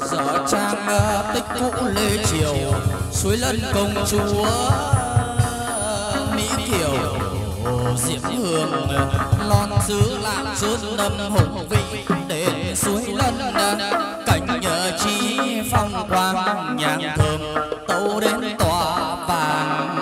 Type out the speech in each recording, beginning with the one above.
Dở trang tích cũ lê triều, suối lân công chúa Mỹ Kiều. Diễm Hương lon xứ lạng sơn đâm hùng vị, đến suối lân cảnh trí phong quang, nhang thơm tấu đến tòa vàng.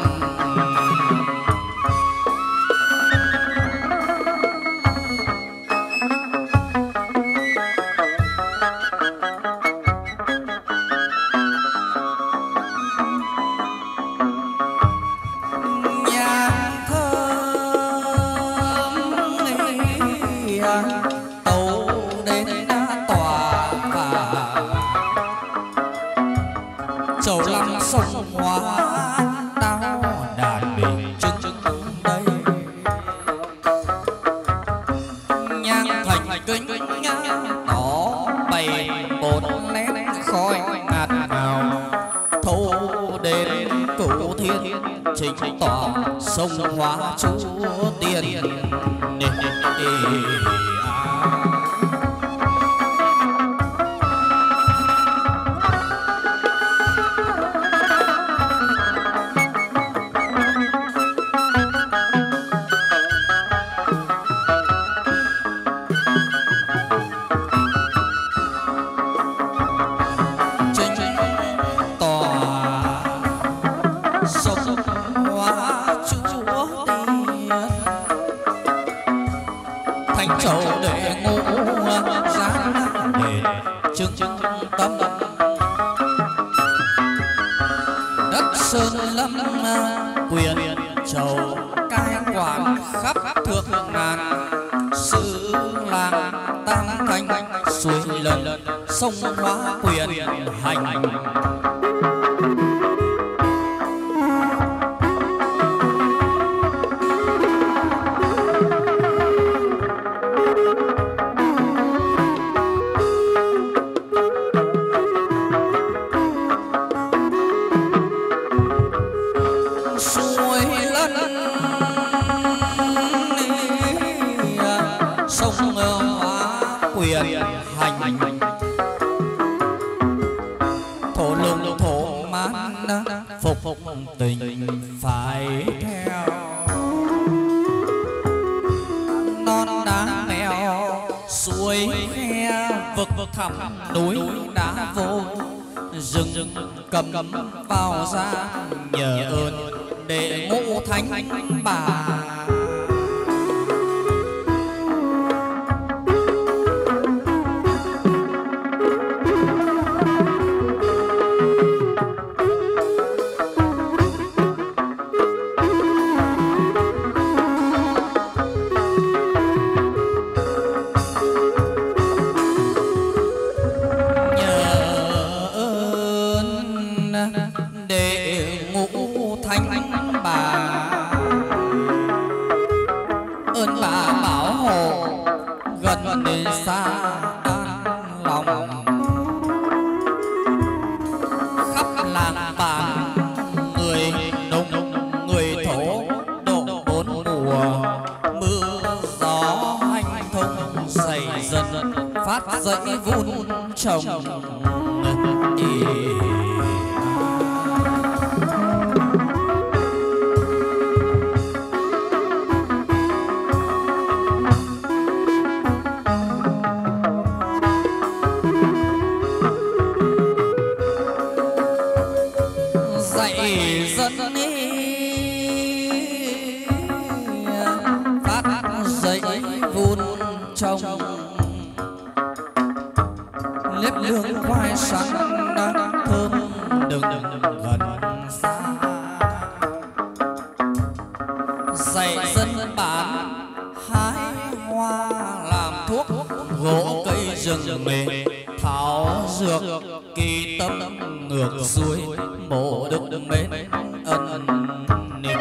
Chính tỏ sông hóa chúa tiên. Sông hóa quyền hành. Suối lân sông hóa quyền hành. Phục tình phải theo non đá mèo suối khe, vực thẳm núi đá vô, rừng cầm vào ra nhờ ơn để ngũ thánh bà. Dãy vun trồng dạy dân phát dãy vun trồng nếp lương khoai sắn đang thơm đừng gần xa. Dạy dân bản hái hoa làm thuốc, gỗ cây rừng mề thảo dược, kỳ tâm ngược xuôi mộ đức mến ân niệm.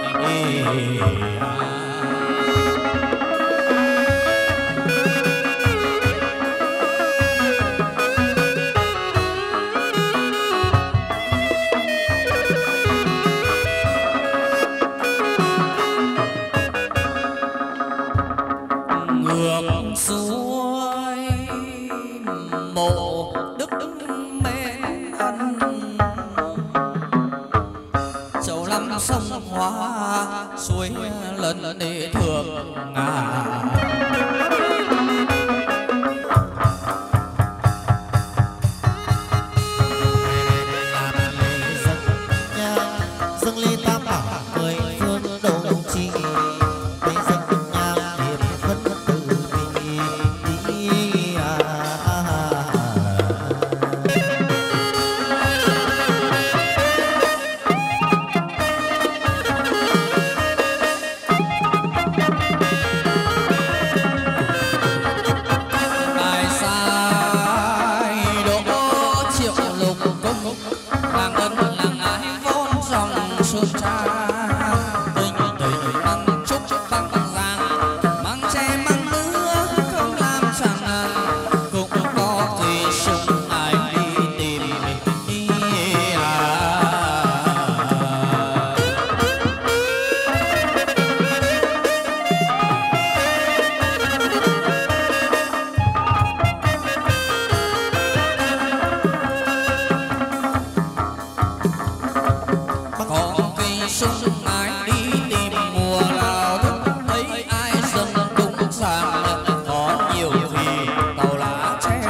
Ngược xuôi mộ đức mến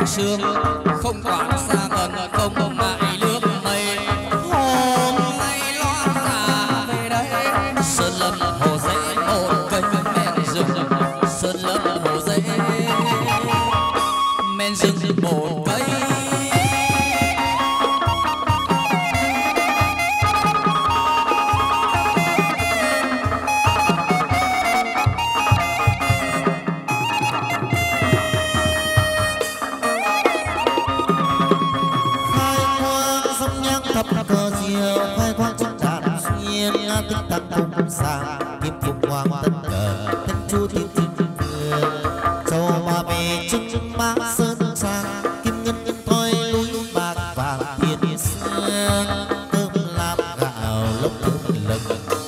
sương không quản xa gần không ngại nước mây hôm nay loan xa về đây sơn lâm hồ dễ một cây men rừng sơn lâm hồ dễ men rừng một cây cờ diều khai quang trong tràn xuyên tích tắc cùng sang kim phục hoàng tất cờ thân chu thiên thiên cường châu ba về trưng mã sơn sang kim ngân thoi núi bạc vàng thiên sương cơm làm gạo lốc lừng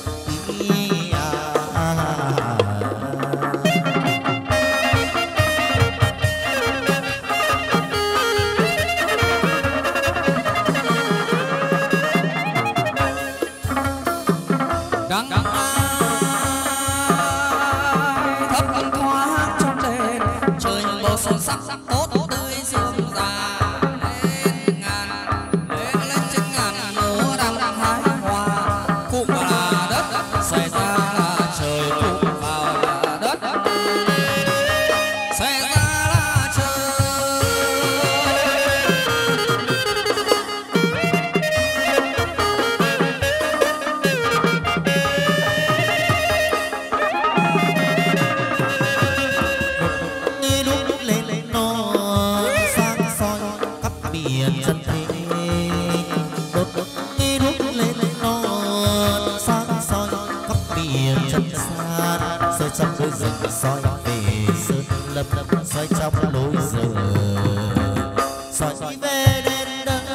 soi về sơn lâm soi trong lối rừng soi về đến đây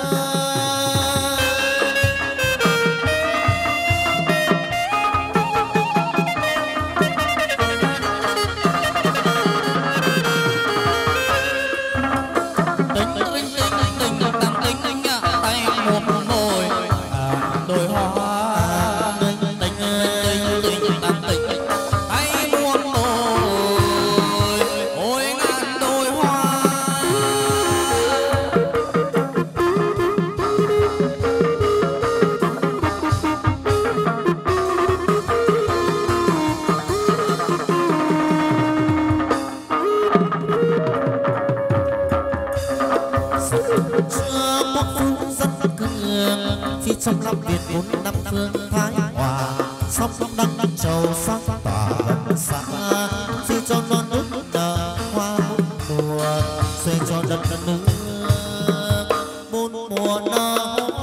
trong năm Việt bốn năm phương thái hòa sóc đăng trầu sắc tỏa gần xa xây cho non nước nở hoa bốn mùa xây cho đất nước bốn mùa nở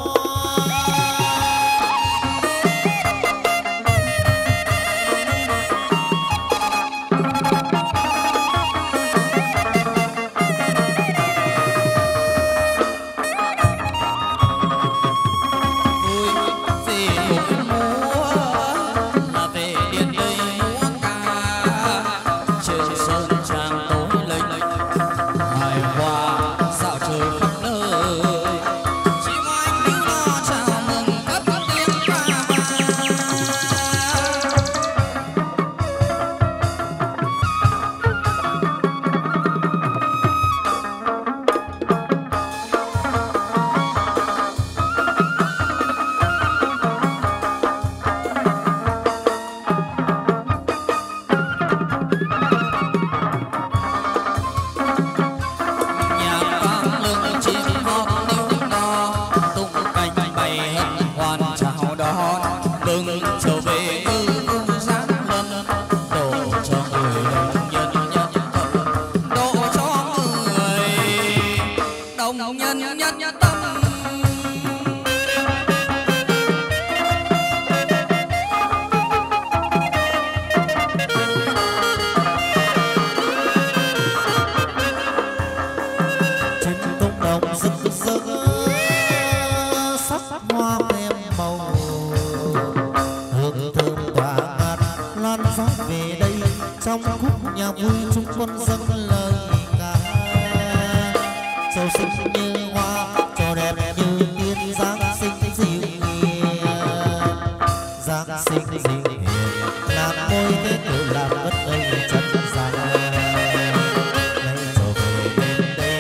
trong khúc nhà vui chúng con dâng lời ca sầu xinh như hoa cho đẹp như tiên giáng sinh dịu hiền giáng sinh dịu hiền làm môi thế tự làm bất ơi chân gian đây trở về bên đây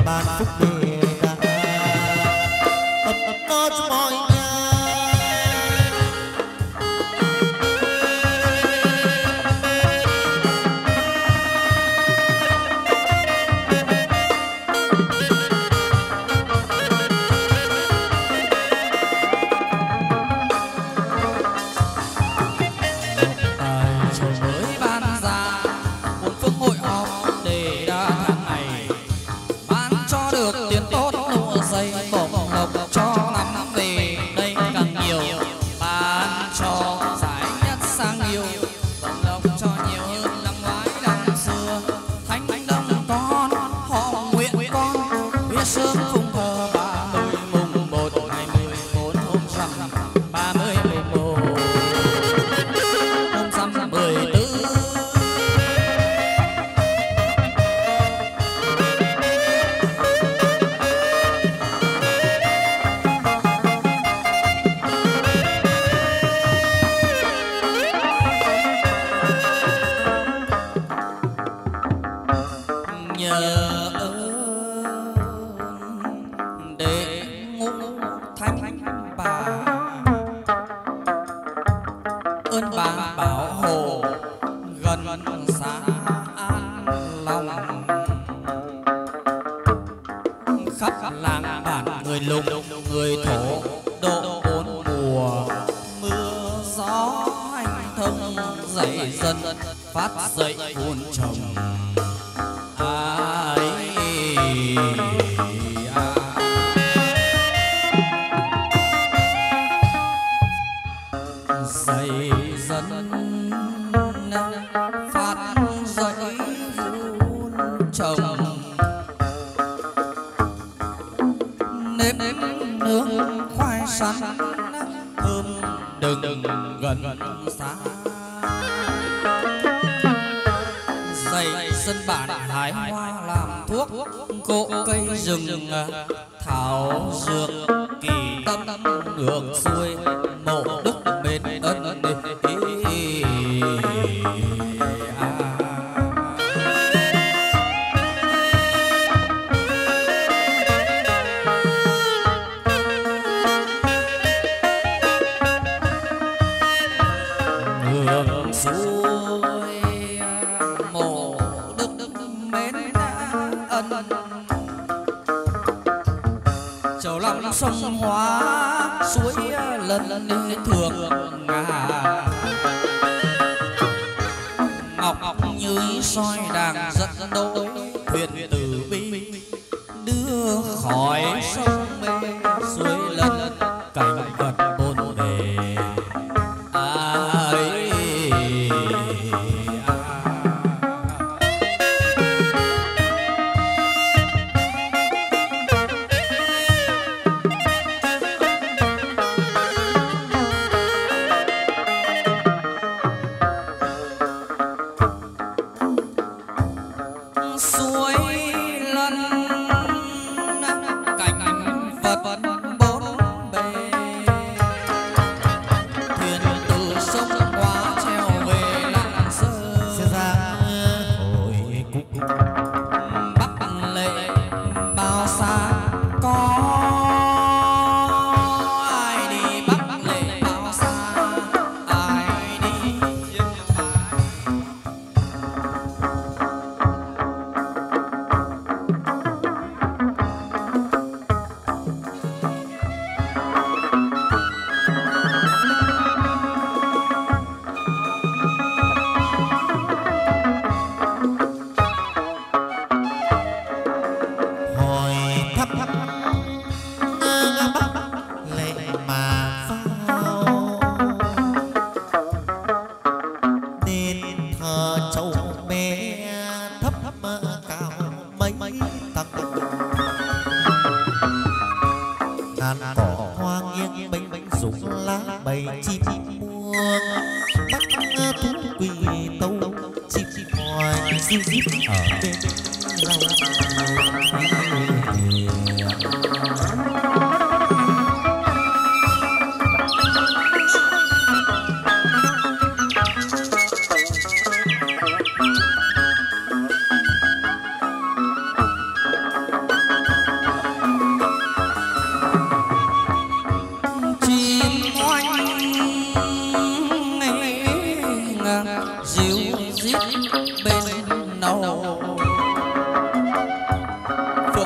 ban phúc đề đà ấp nó cho mọi nhà.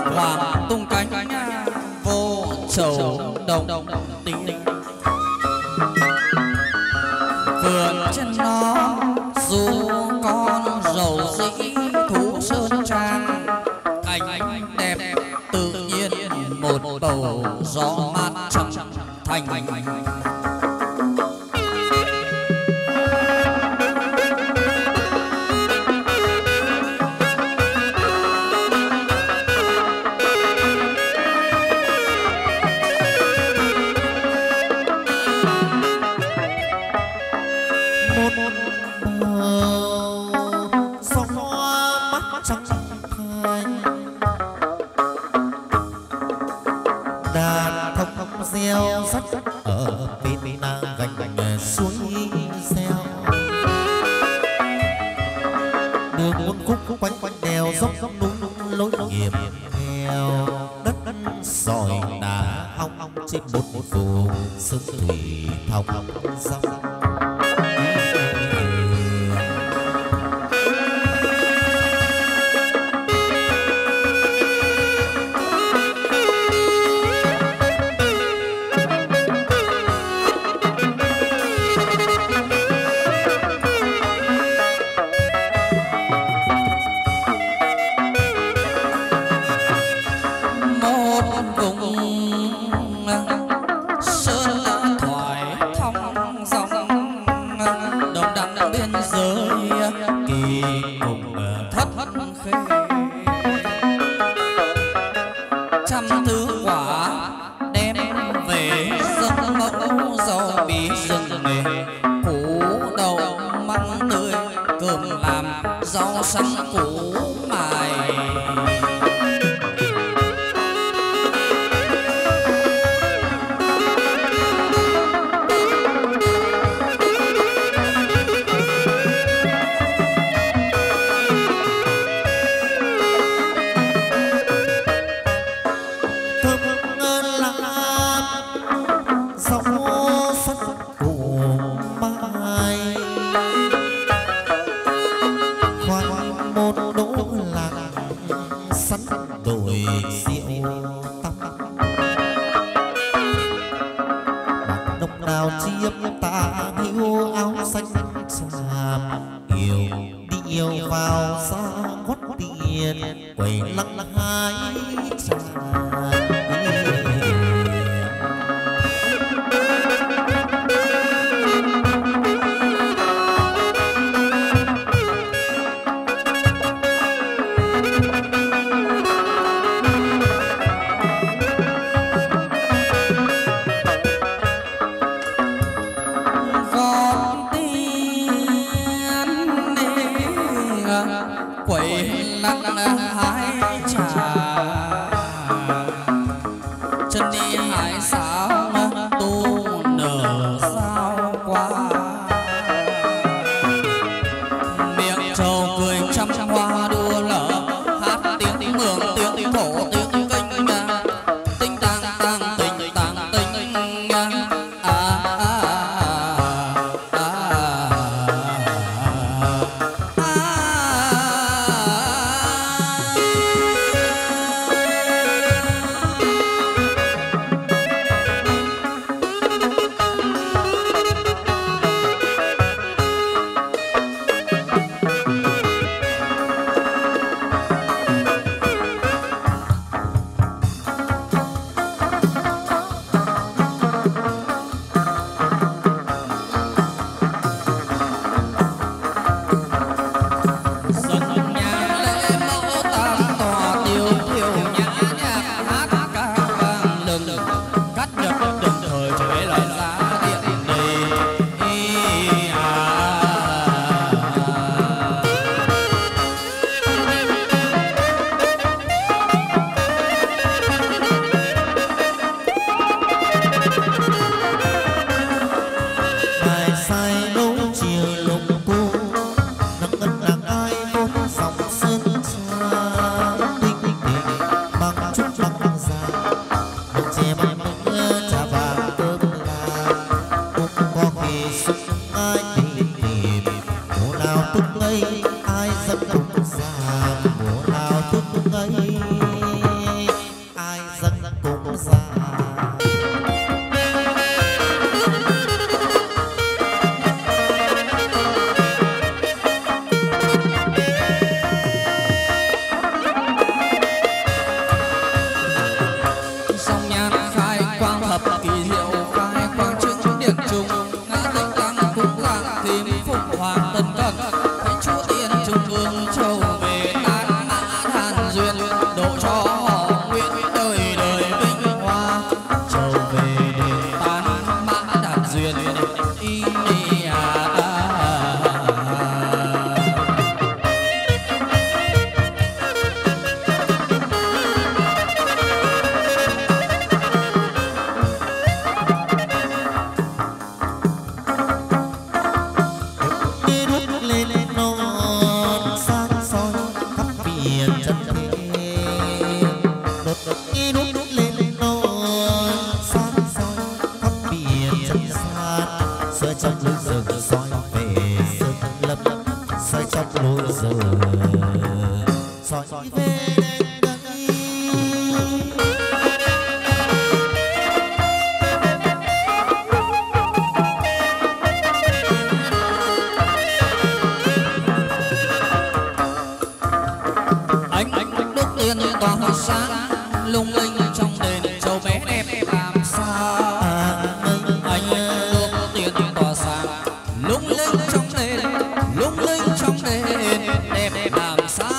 hoàng tung cánh vô trầu đồng tình vườn trên nó dù con rầu dĩ thú sơn trang cảnh đẹp tự nhiên một bầu gió mát trong thành ở bên gành suối xeo đường muôn khúc quanh đèo dốc núi lối hiểm nghèo đất sỏi đá ong trên một vùng sông thủy thong dong sắn củ mài độ cho họ nguyện đời đời vinh hoa, trở về đền tán mãn đạt duyên y lung linh trong đền châu bé đẹp làm sao anh được tiền tỏa sáng lung linh trong đền lung linh trong đền đẹp làm sao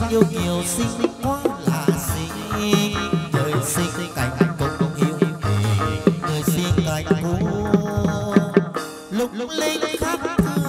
yêu nhiều xinh quá là xinh, người xinh cảnh cũng yêu tình, người xinh cảnh cũng lung linh khác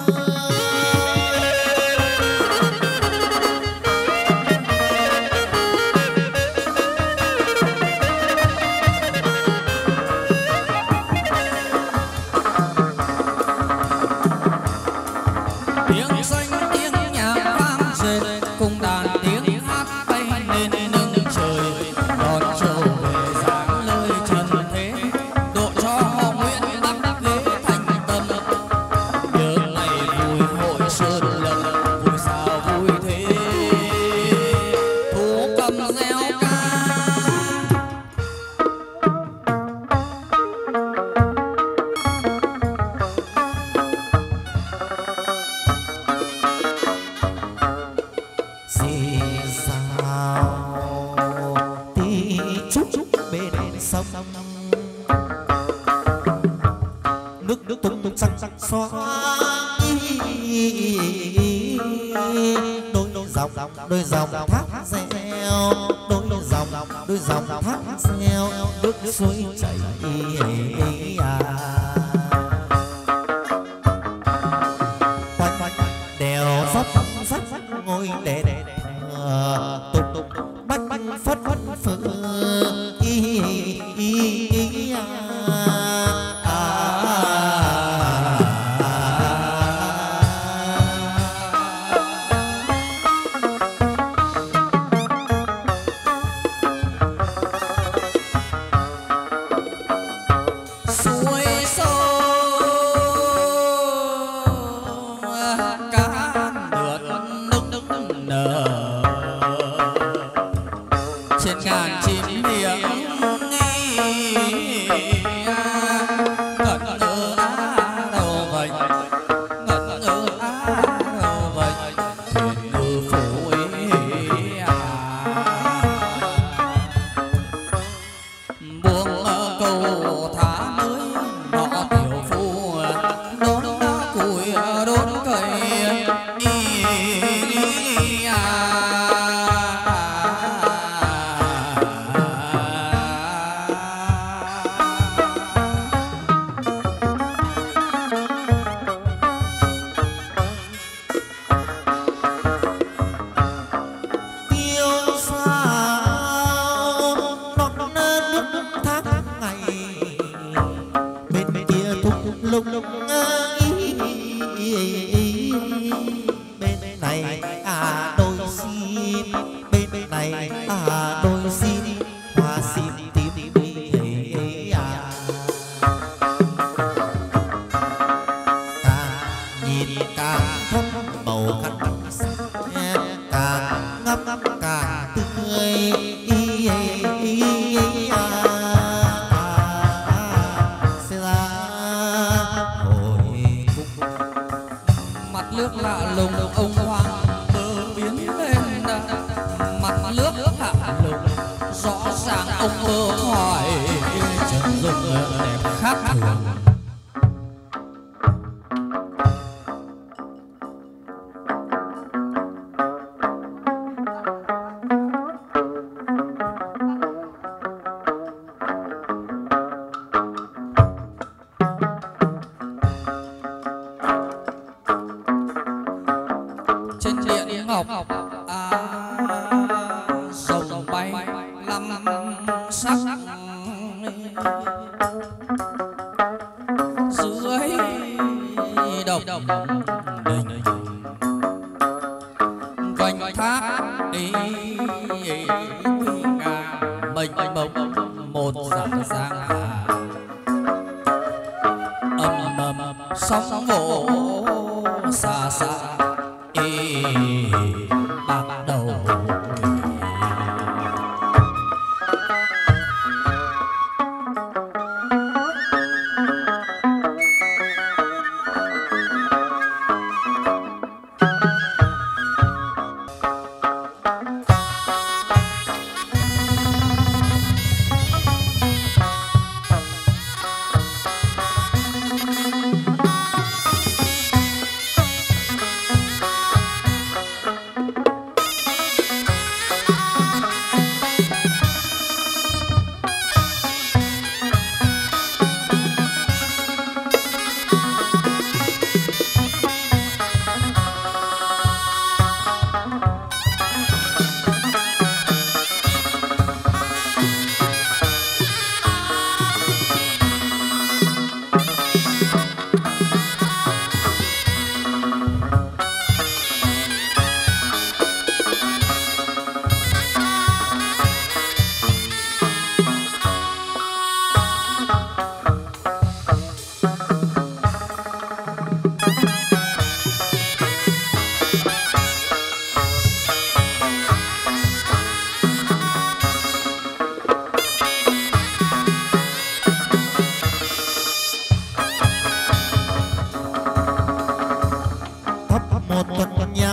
đôi dòng thác reo, đôi dòng thác reo, nước suối chảy quanh đèo dốc ngôi đèn tục bách phất phơ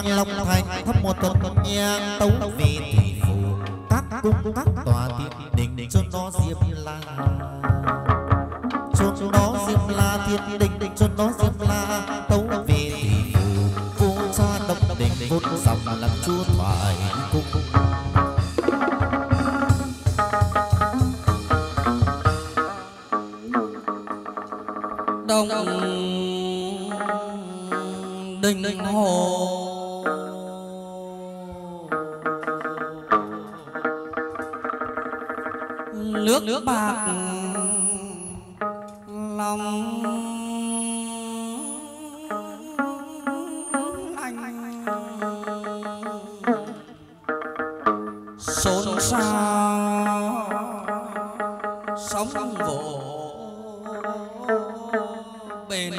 nhang long thành thắp một tuần nhang tấu vì thủy phủ các cung các tòa thiên đình cho nó diêm la cho nó diêm la thiên đình cho nó diêm la tấu vì thủy phủ vua cha đông đình vốn dòng làm chúa thoại cung đông đình hồ nước bạc lòng anh xôn xao sóng vỗ bên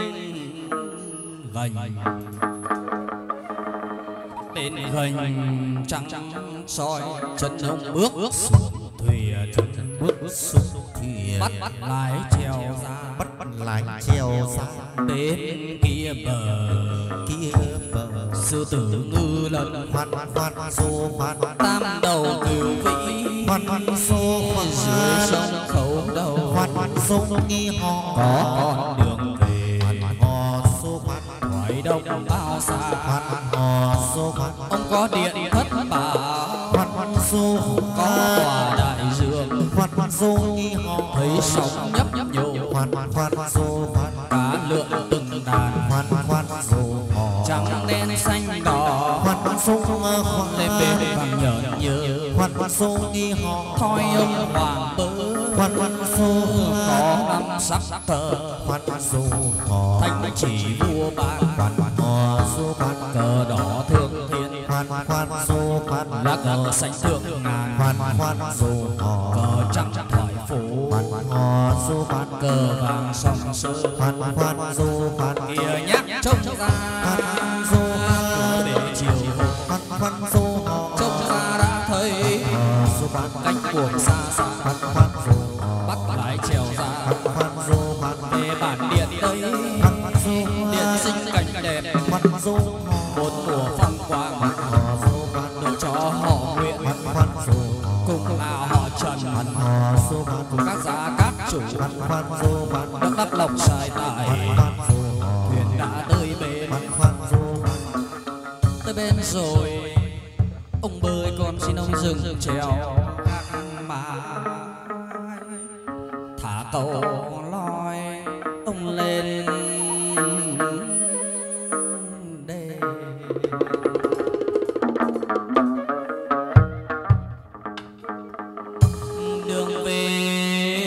gành trắng soi chân ông bước xuống thuyền bước xuống thuyền bắt lái treo ra bắt lại treo ra bên kia bờ sư tử ngư lần khoan xô khoan tam đầu cửu vĩ khoan xô dưới sông khấu đầu khoan xô nghi họ có con đường về họ xô khoan thoại đông bao xa khoan họ xô khoan ông có điện thất bảo khoan xô có tòa đại dương khoan xô nghi họ thấy sóng nhấp nhô khoan xô khoan cá lượn từng đàn khoan xô họ trắng đen xanh đỏ khoan xô khoan lên bên bằng nhợn nhớ khoan xô nghi họ thoi ông hoàng bớ khoan xô có năm sắc thờ khoan xô họ thanh chỉ vua ban khoan họ xô khoan cờ đỏ thương thiên khoan xô khoan lá cờ xanh thượng ngàn khoan xô họ cờ trắng thoại phủ họ xô khoan cờ vàng song sơ khoan xô khoan kia nhắc trông ra khoan xô cửa để chiều khoan xô họ trông ra đã thấy xô khoan cánh buồm xa xa khoan xô bắt lái trèo ra khoan xô khoan về bản điện đây khoan xô điện sinh cảnh đẹp khoan xô một mùa phong quang họ xô khoan độ cho họ nguyện khoan xô cùng là họ trần họ xô khoan cùng các gia các chủ khoan xô khoan đất đắp lộc xài tài xô họ thuyền đã tới bên khoan xô tới bên rồi ông bơi con xin ông dừng trèo mà thả cầu loi ông lên đê đường về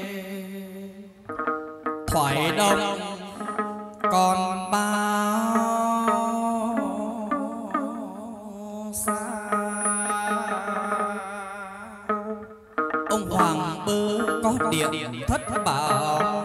thoại đông còn bao xa ông hoàng bơ có điện thất bảo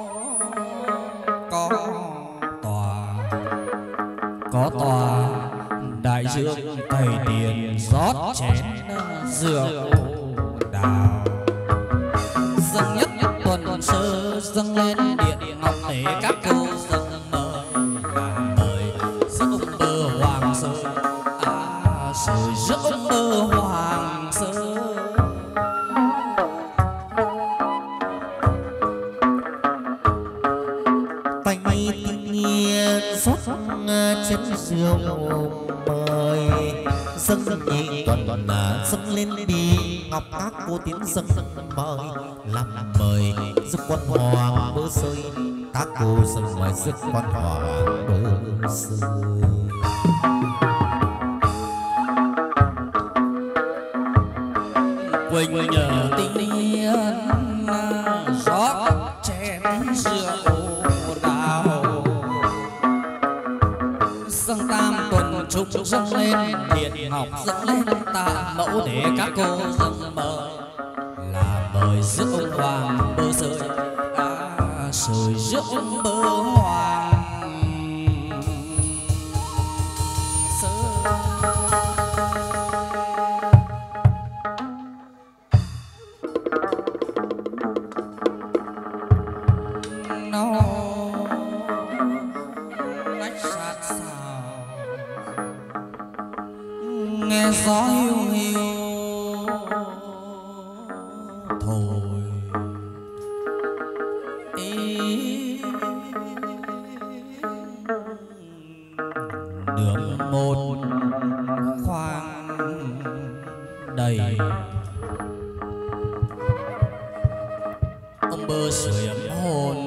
có tòa đại dương cày tiền rót chén rượu đào dâng nhất tuần sơ dâng lên điện ngọc để các cô dâng mời rước ông bơ hoàng sơ rồi rước ông bơ hoàng sơ tay tự nhiên rót chén rượu mời dâng nhị tuần dâng lên đi ngọc các cô tiến dâng mời làm mời rước quan hoàng bơ sơi các cô dâng mời rước quan hoàng bơ sơi quỳnh nhờ tinh nhiên rót chén rượu đào dâng tam tuần trúc dâng lên điện ngọc dâng lên tạ mẫu để các cô dâng mời là mời rước ông hoàng bơ sơi sơi rước ông bơ hoàng sơi nó lách sát sao gió hiu hiu thổi nướng một khoang đầy ông bơ sưởi ấm hồn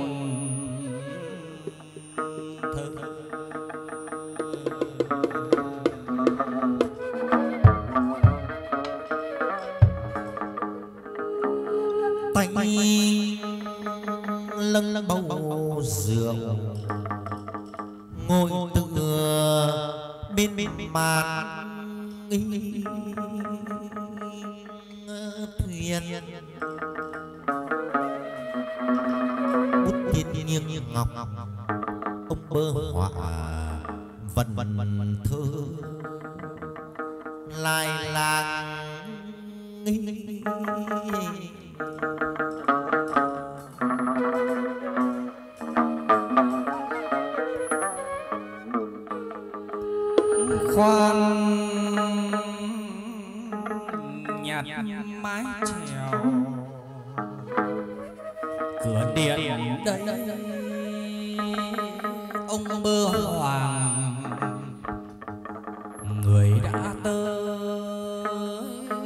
thơ tay lâng lâng bầu rượu ngồi tựa bên màn thuyền bút tiên nghiêng ngọc ông bơ họa vần thơ lai làng khoan nhạt mái chèo cửa điện đây ông bơ hoàng người đã tới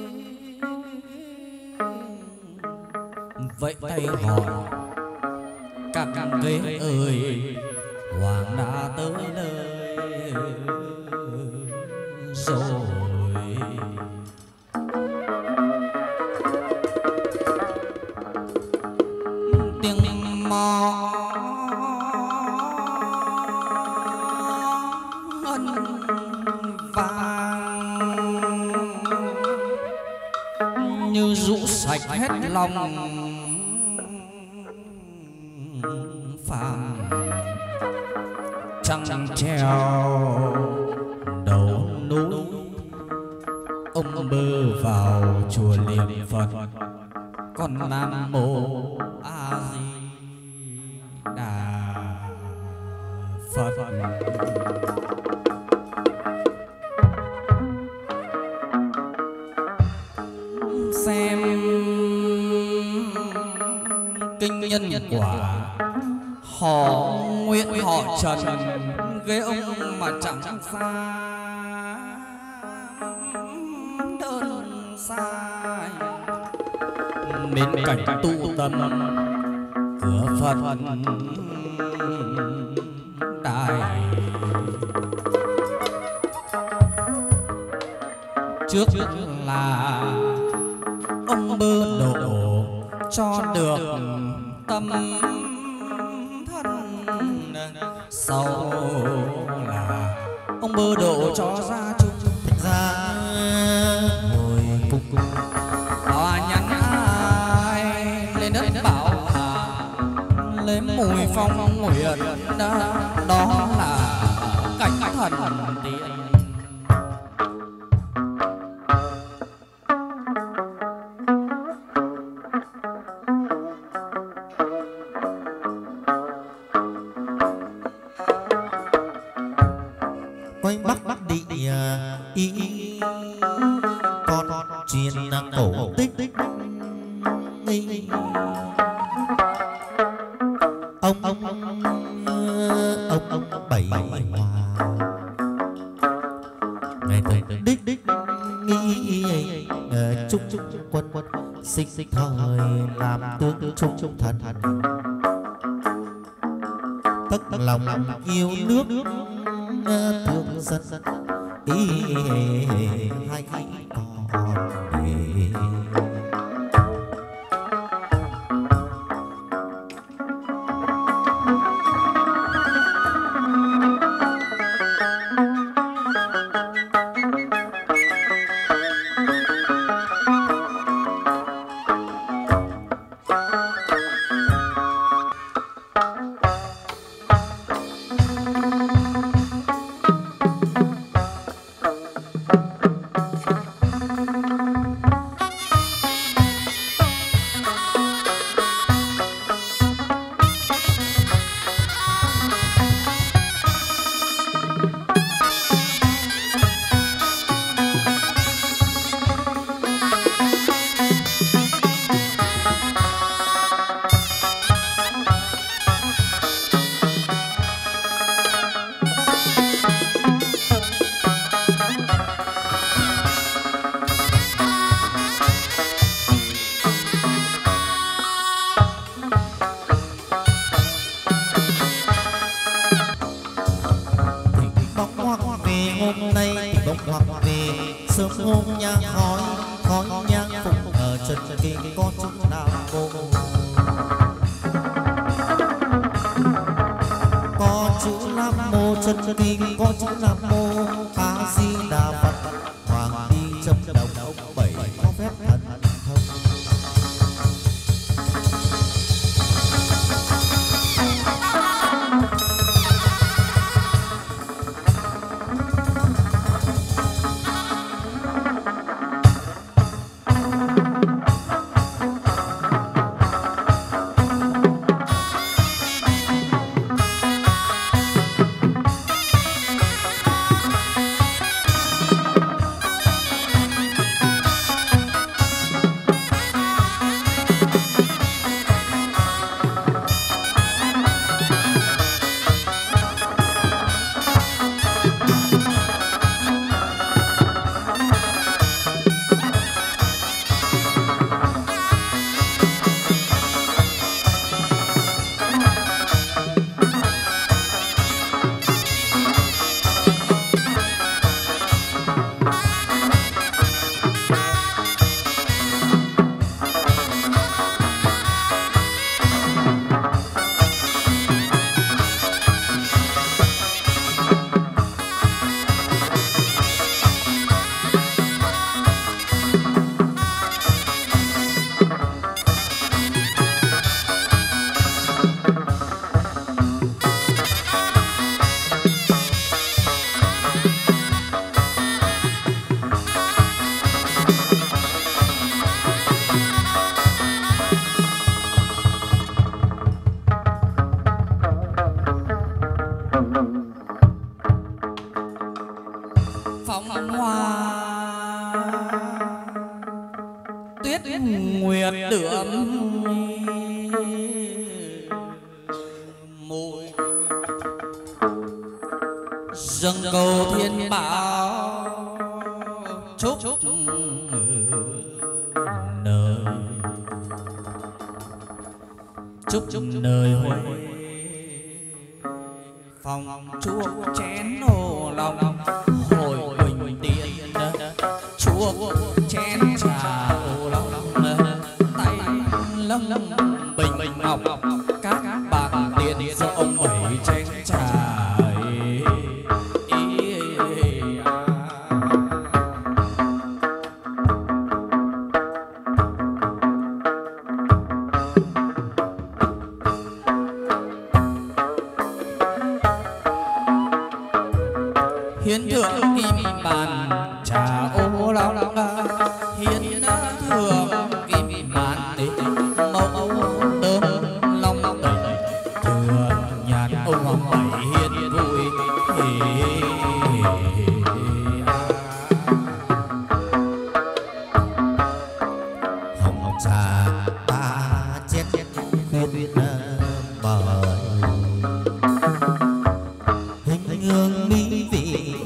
vẫy tay gọi các ghế ơi hoàng đã tới nơi rồi tiếng mõ ngân vàng như rũ sạch hết lòng phàm trăng treo đầu núi ông bơ vào chùa niệm Phật con Nam Mô A Di Đà Phật. Xem kinh nhân quả họ nguyện họ Trần ghế ông mà chẳng xa đơn sai đến cảnh tu tâm cửa Phật đài trước là ông bơ độ cho được tâm thân sau là ông bơ độ cho ra chung ra ngồi cung tòa nhắn ai lên đất bảo hà lên mùi phong nguyện đó là cảnh thần tiên. quay bắc địa y con truyền cổ tích ông bảy hòa ngày đích nghi chúc quân sinh thời làm tướng trung thần tất lòng yêu nước thương dân ý hay còn để hôm nay bông hoàng về sớm hôm nhang khói khói nhang phụng ở chân kinh có chữ Nam Mô có chữ Nam Mô chân kinh có chữ Nam Mô A Di Đà Phật hoàng đi châm đồng ông bảy có phép thần thông dâng cầu thiên bảo chúc nơi chúc nơi Huế phòng chúa chén hồ lòng hồi bình tiền chúa chén trà hồ lòng tay lâng bình ngọc các bạc tiền do ông bảy chén trà hiến thượng kim bàn trà ô long hiến thượng kim bàn mẫu đơm long tẩy thừa nhàn ông hoàng bảy hiến vui hồng trà ta chén khuyên bờ hình hương mỹ vị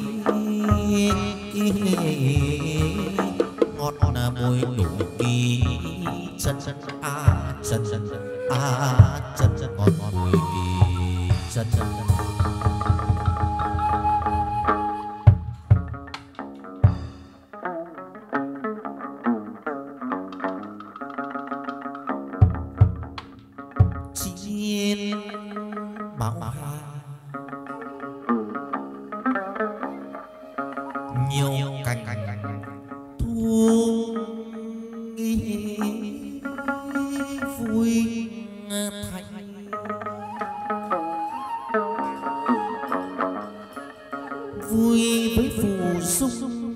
ngọt mùi đủ kỳ chân chân ngọt mùi kỳ chân chiên bảo hoa nhiều cành thu vui thành vui với phù dung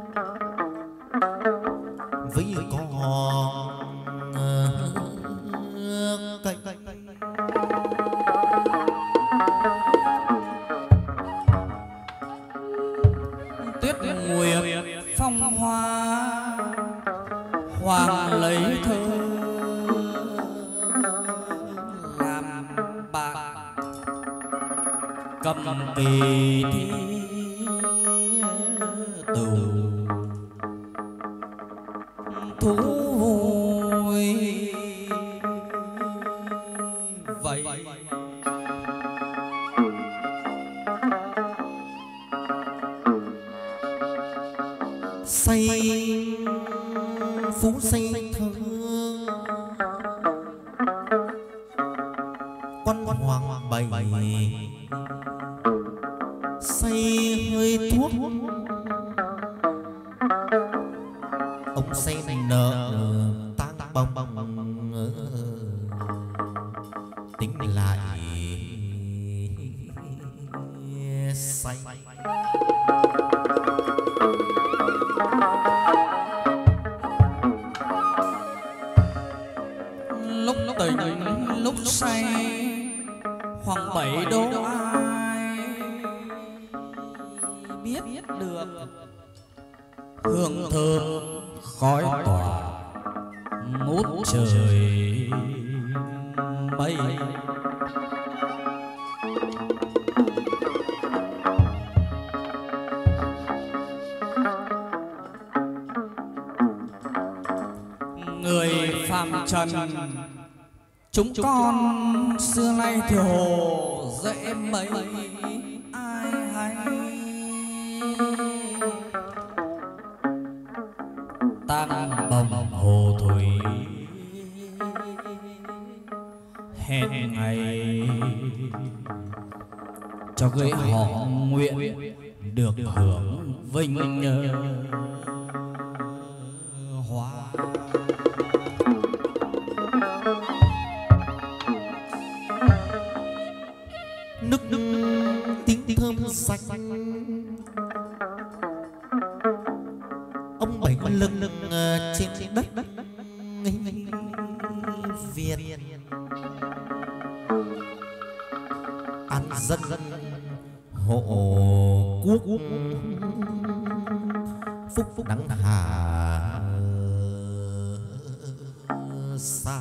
với con cây tuyết nguyệt phong hoa hoàng lấy thơ làm bạc cầm kỳ thi tù thú vui vậy say phú say thơ quan hoàng bày say hơi thuốc ông say nợ tang bông tính lại say lúc tỉnh lúc say hoàng bảy đâu ai biết được hương thơm khói tỏa ngút trời mây người phàm trần chúng con xưa nay thiểu dễ mấy ai hay tang bồng hồ thủy hẹn ngày cho người họ nguyện được hưởng vinh hoa nước tiếng thơm sạch ông bảy lưng trên đất Việt an dân hộ quốc phúc đắng hà xa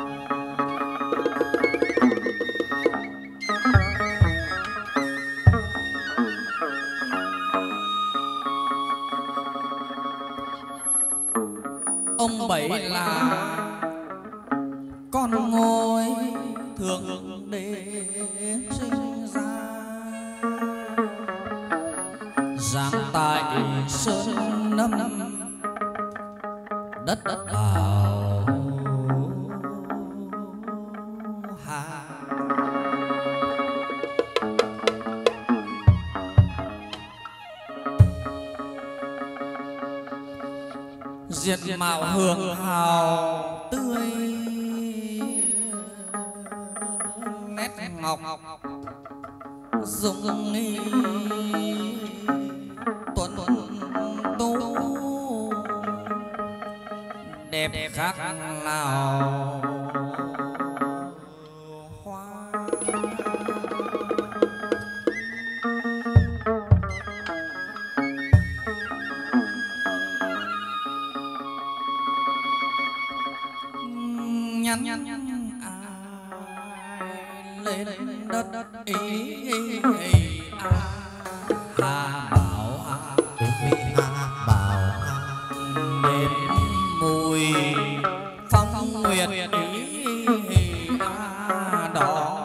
ông bảy là con ngôi thượng đế sinh ra giáng tại sơn lâm đất bảo hà diệt mạo hường hào tươi nét ngọc dung nghi tuấn tú đẹp khác nào hoa nhăn ai lên đất ý hà bảo đêm mùi phong nguyệt ý đó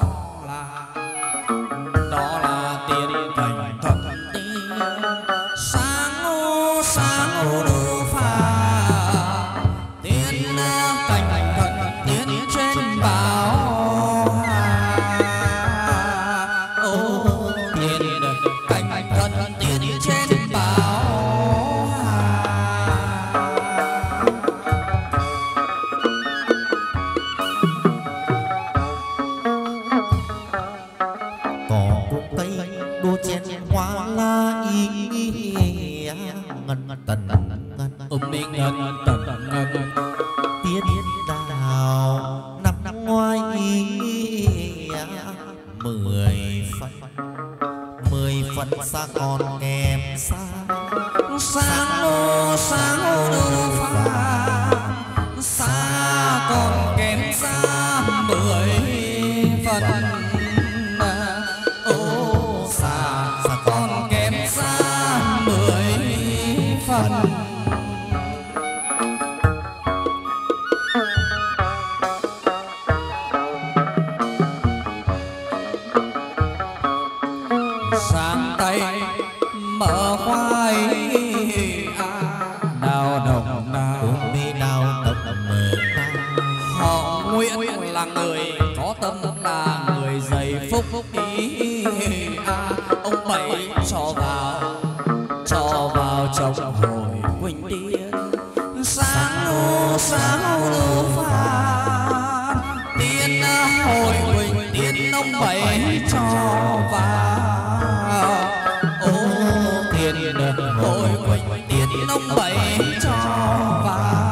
là tiền cảnh thuận tí sáng ô đồ pha tiến cảnh thuận tiến trên bảo ô tiền cảnh thuận tiến trên bảo cỏ cuốc tây đua chen hoa la y ngân tần minh ngân tần ngân tiến đào năm ngoái mười phần xa còn kèm xa sáng ô đồ pha xa còn kém xa 10 phần ô xa còn kém xa 10 phần sáng tay mở khoai phúc ý ông Bảy cho vào trong hồi quỳnh tiên sáng lưu phan tiên hồi quỳnh tiên ông Bảy cho vào ô tiên hồi quỳnh tiên ông Bảy cho vào.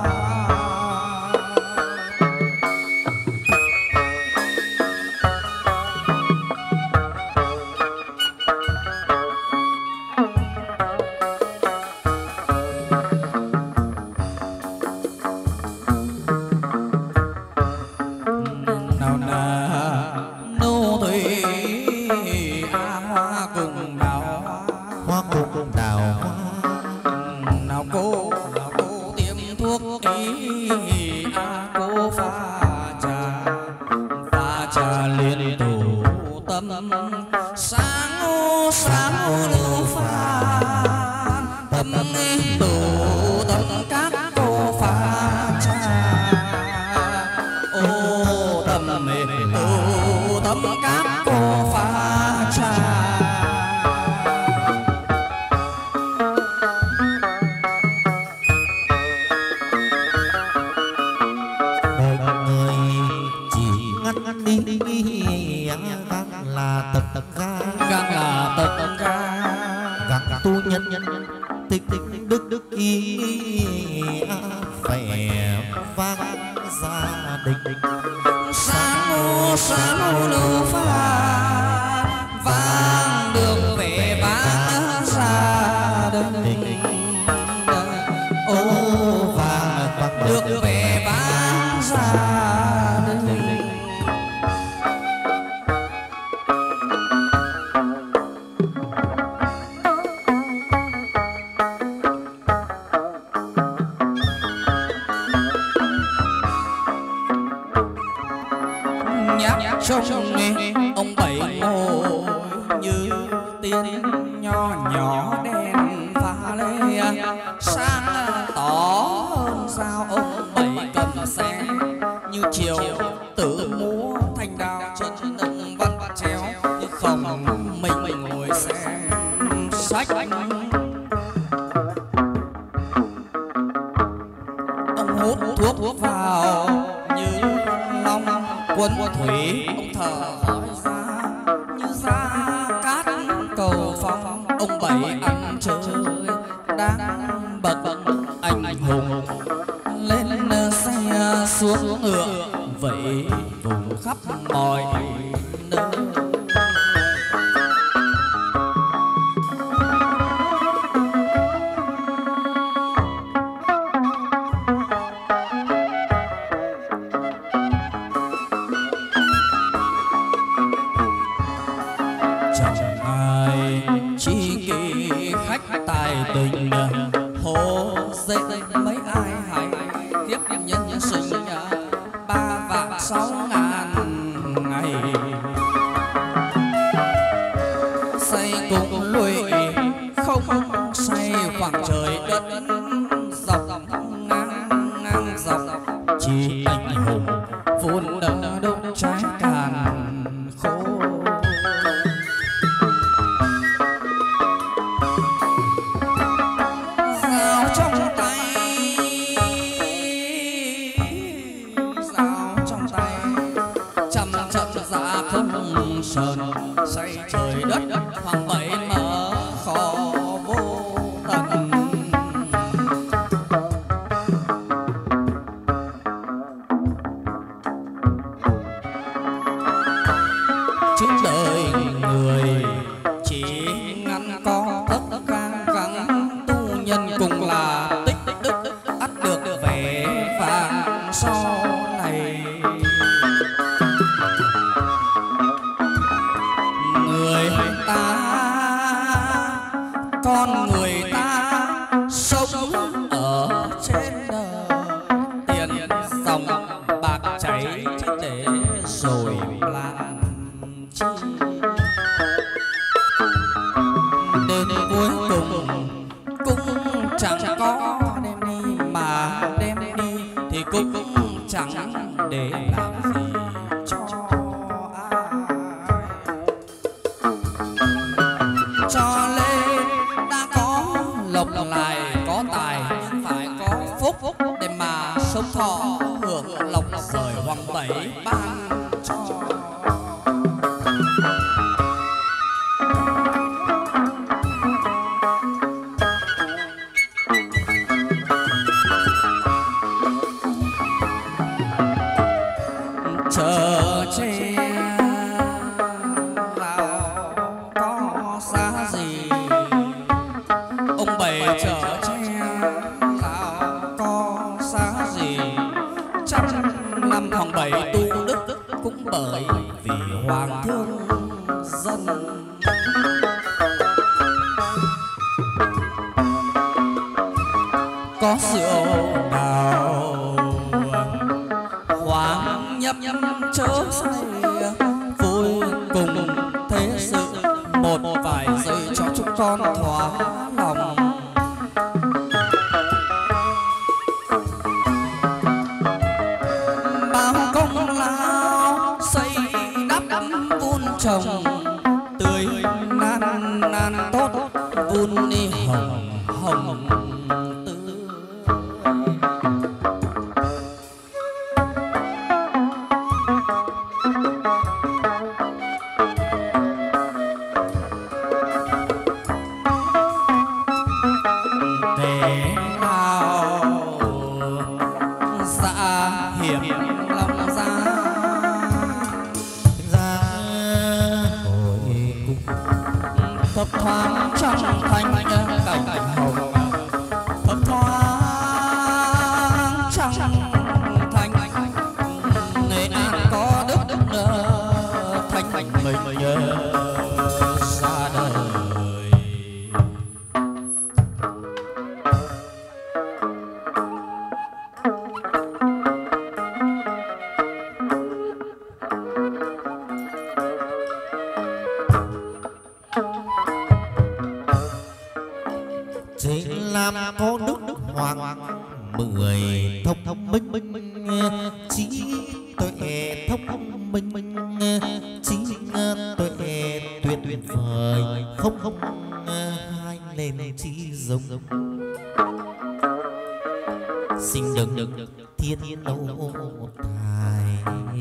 Ông Bảy ngồi như tiên nho nhỏ đen pha lê sáng tỏ hơn sao. Ông Bảy cầm xe như chiều tự múa thanh đao chân nâng văn treo như không mình ngồi xem sách. Ông hút thuốc vào như long quân thủy. Ông thở hỏi ra như ra cát cầu phong. Ông Bảy ăn chơi đang bận anh hùng lên xe xuống ngựa vậy vùng khắp mọi nơi. Tình hồ dậy mấy ai hay kiếp nhân sinh 3.600.000 ngày say cùng lụy không say khoảng trời đất dọc ngang dọc chỉ anh hùng vun đốt trái càn khô. Sơn say trời đất hoàng bảy mở khó vô tận. Trước đời người chỉ ngăn có tất gang gắng tu nhân cùng là tích đức ắt được vẻ vàng sau này. Con người ta sống ở trên đời tiền dòng bạc chảy để rồi làm chi. Đến cuối cùng cũng chẳng có đem đi mà đem đi thì cũng chẳng để làm gì cho ai. vì hoàng thương dân. Có rượu nào hoàng nhấp chớ say, vui cùng thế sự một vài giây cho chúng con thỏa lòng. Bao công lao xây đắp vun trồng, tươi nan nan tốt vun đi hồng hồng tươi. Thấp thoáng trong thanh cảnh hồng, thấp thoáng trong thanh Nghệ An có đức thanh mình ra đời. Thế làm có đức hoàng mười thông minh trí tuệ thông minh trí tuệ tuyệt vời không hai lên chi giống sinh đừng thiên đô thai.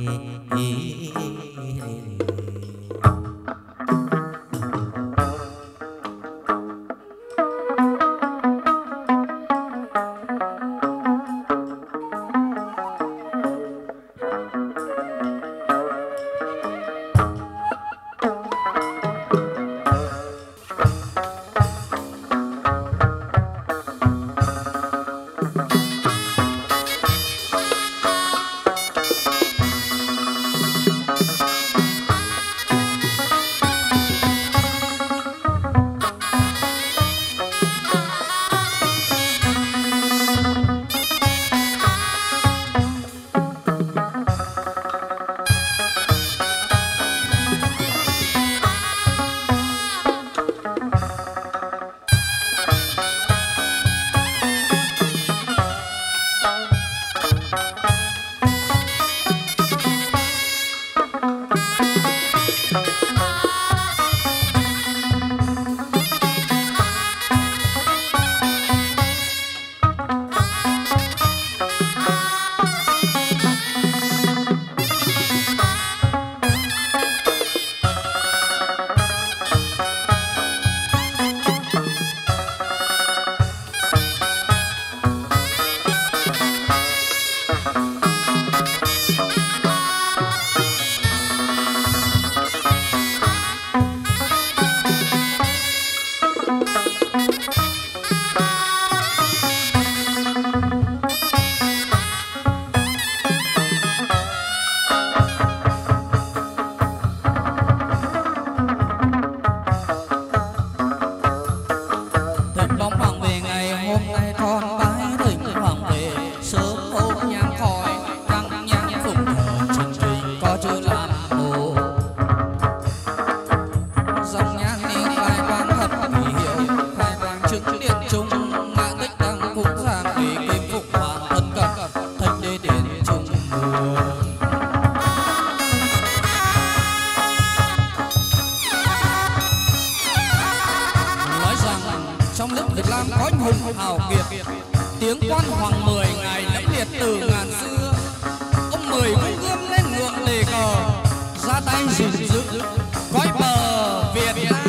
Trong lúc Việt Nam có anh hùng hào kiệt, tiếng quan hoàng 10 ngày lẫy liệt từ ngàn xưa, ông Mười cũng gươm lên ngựa đề cờ, ra tay gìn giữ cõi bờ Việt Nam.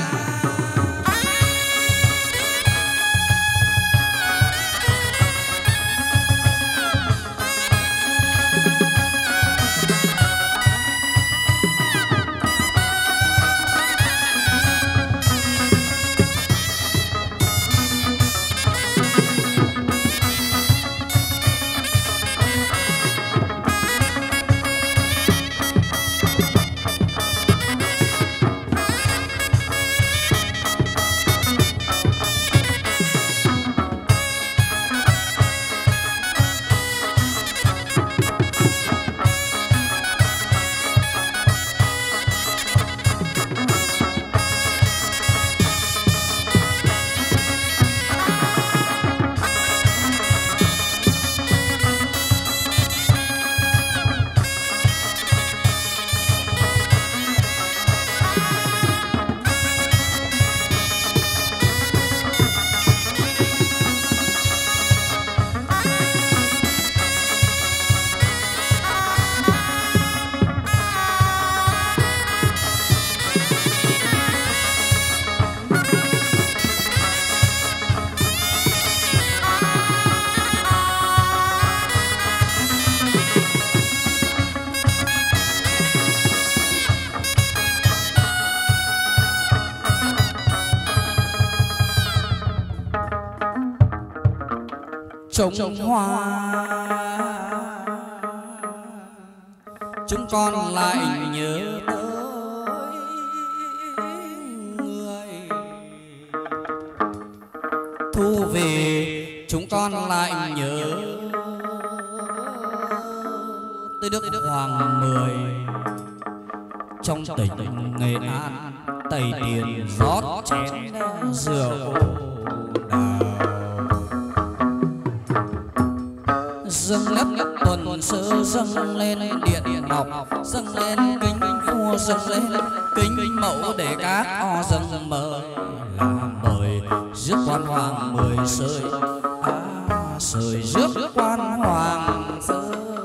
trồng hoa, chúng con lại nhớ tới người. Thu về chúng con lại nhớ tới Đức Hoàng Mười. Trong tỉnh Nghệ An tẩy tiền rót chén rượu đào, dâng đất tuần sơ, dâng lên điện ngọc, dâng lên kính vua, dâng lên kính mẫu để các o dâng mời, là mời rước quan hoàng mười sơi, sơi rước quan hoàng sơi.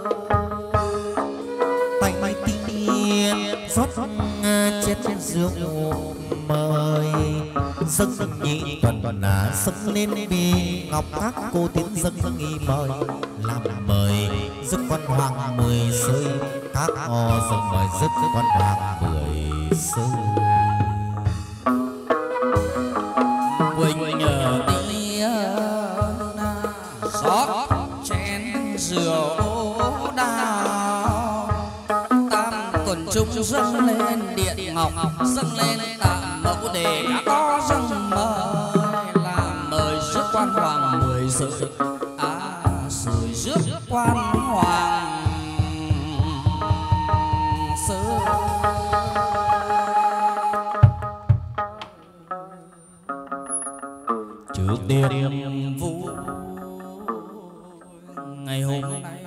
tay tiên rót chén rượu mời, dâng nhị tuần dâng lên vì ngọc các cô tiến dâng nghi mời, làm mời rước quan hoàng mười sơi, các o dâng mời rước quan hoàng mười sơi. Quỳnh nhờ tia rót chén rượu đào, tam tuần trung dâng lên điện ngọc, dâng lên tạ mẫu để đã có dâng mời, là mời rước quan hoàng mười sơi, sơi rước quan hoàng sơi. Trước tiên vũ ngày hôm nay,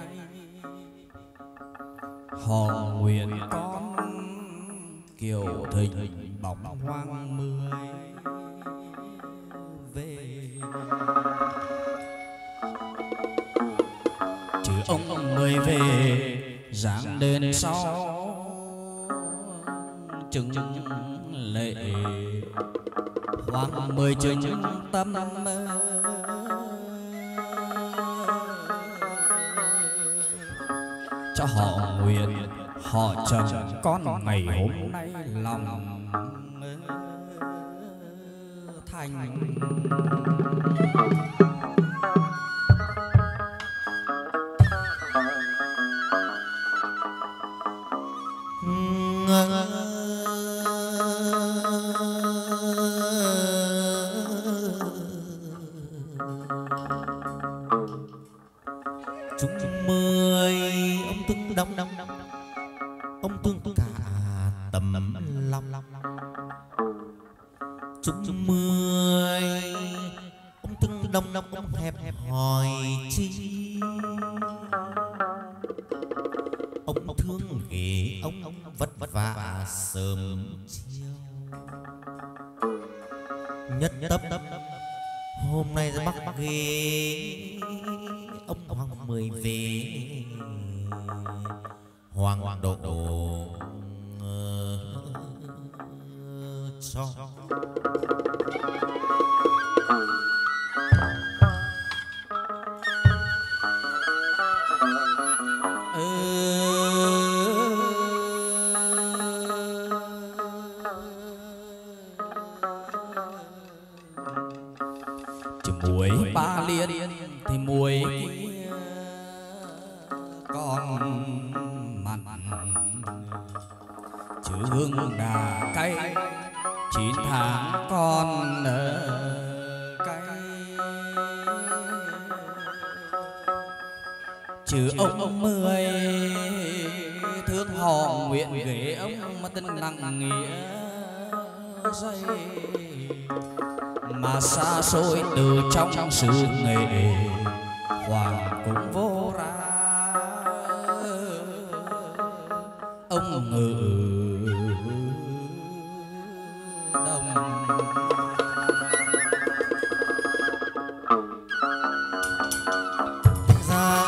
họ nguyện con kiều thịnh bóng hoang mười về. Chứ ông mười về giáng đền sau chứng lệ, hoàng mười chứng tâm cho họ nguyện họ chồng con ngày hôm nay lòng thành. Chúng mười ông thương đông, ông thương cả tầm lòng. Chúng mười ông thương đông, ông hẹp hỏi chi, ông thương ghế ông vất vả sớm chiều. Nhất tấp hôm nay ra Bắc ghế ông hoàng mười về, hoàng độ cho. Muối ba liên thì muối kia còn mặn, chứ hương đà cay 9 tháng còn cay. Chứ ông mười thương họ nguyện ghế ông mà tên nặng nghĩa dây, mà xa xôi từ trong xứ Nghệ hoàng cũng vô ra ông ngự đông. Ra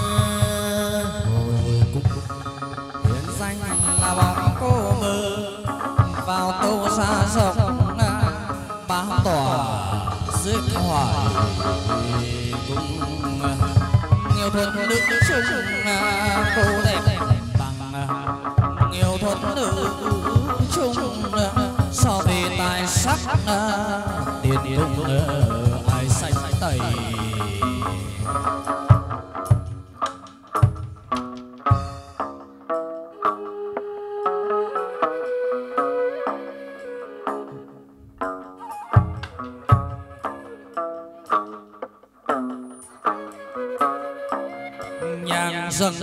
hồi cung Huyền danh là bóng cô mơ vào tô xa rộng bá tỏa dưới hỏi cùng nhiều thuật đức chung cô đẹp bằng nhiều thuật nữ chung so về tài sắc tiền cung ai xanh tẩy dâng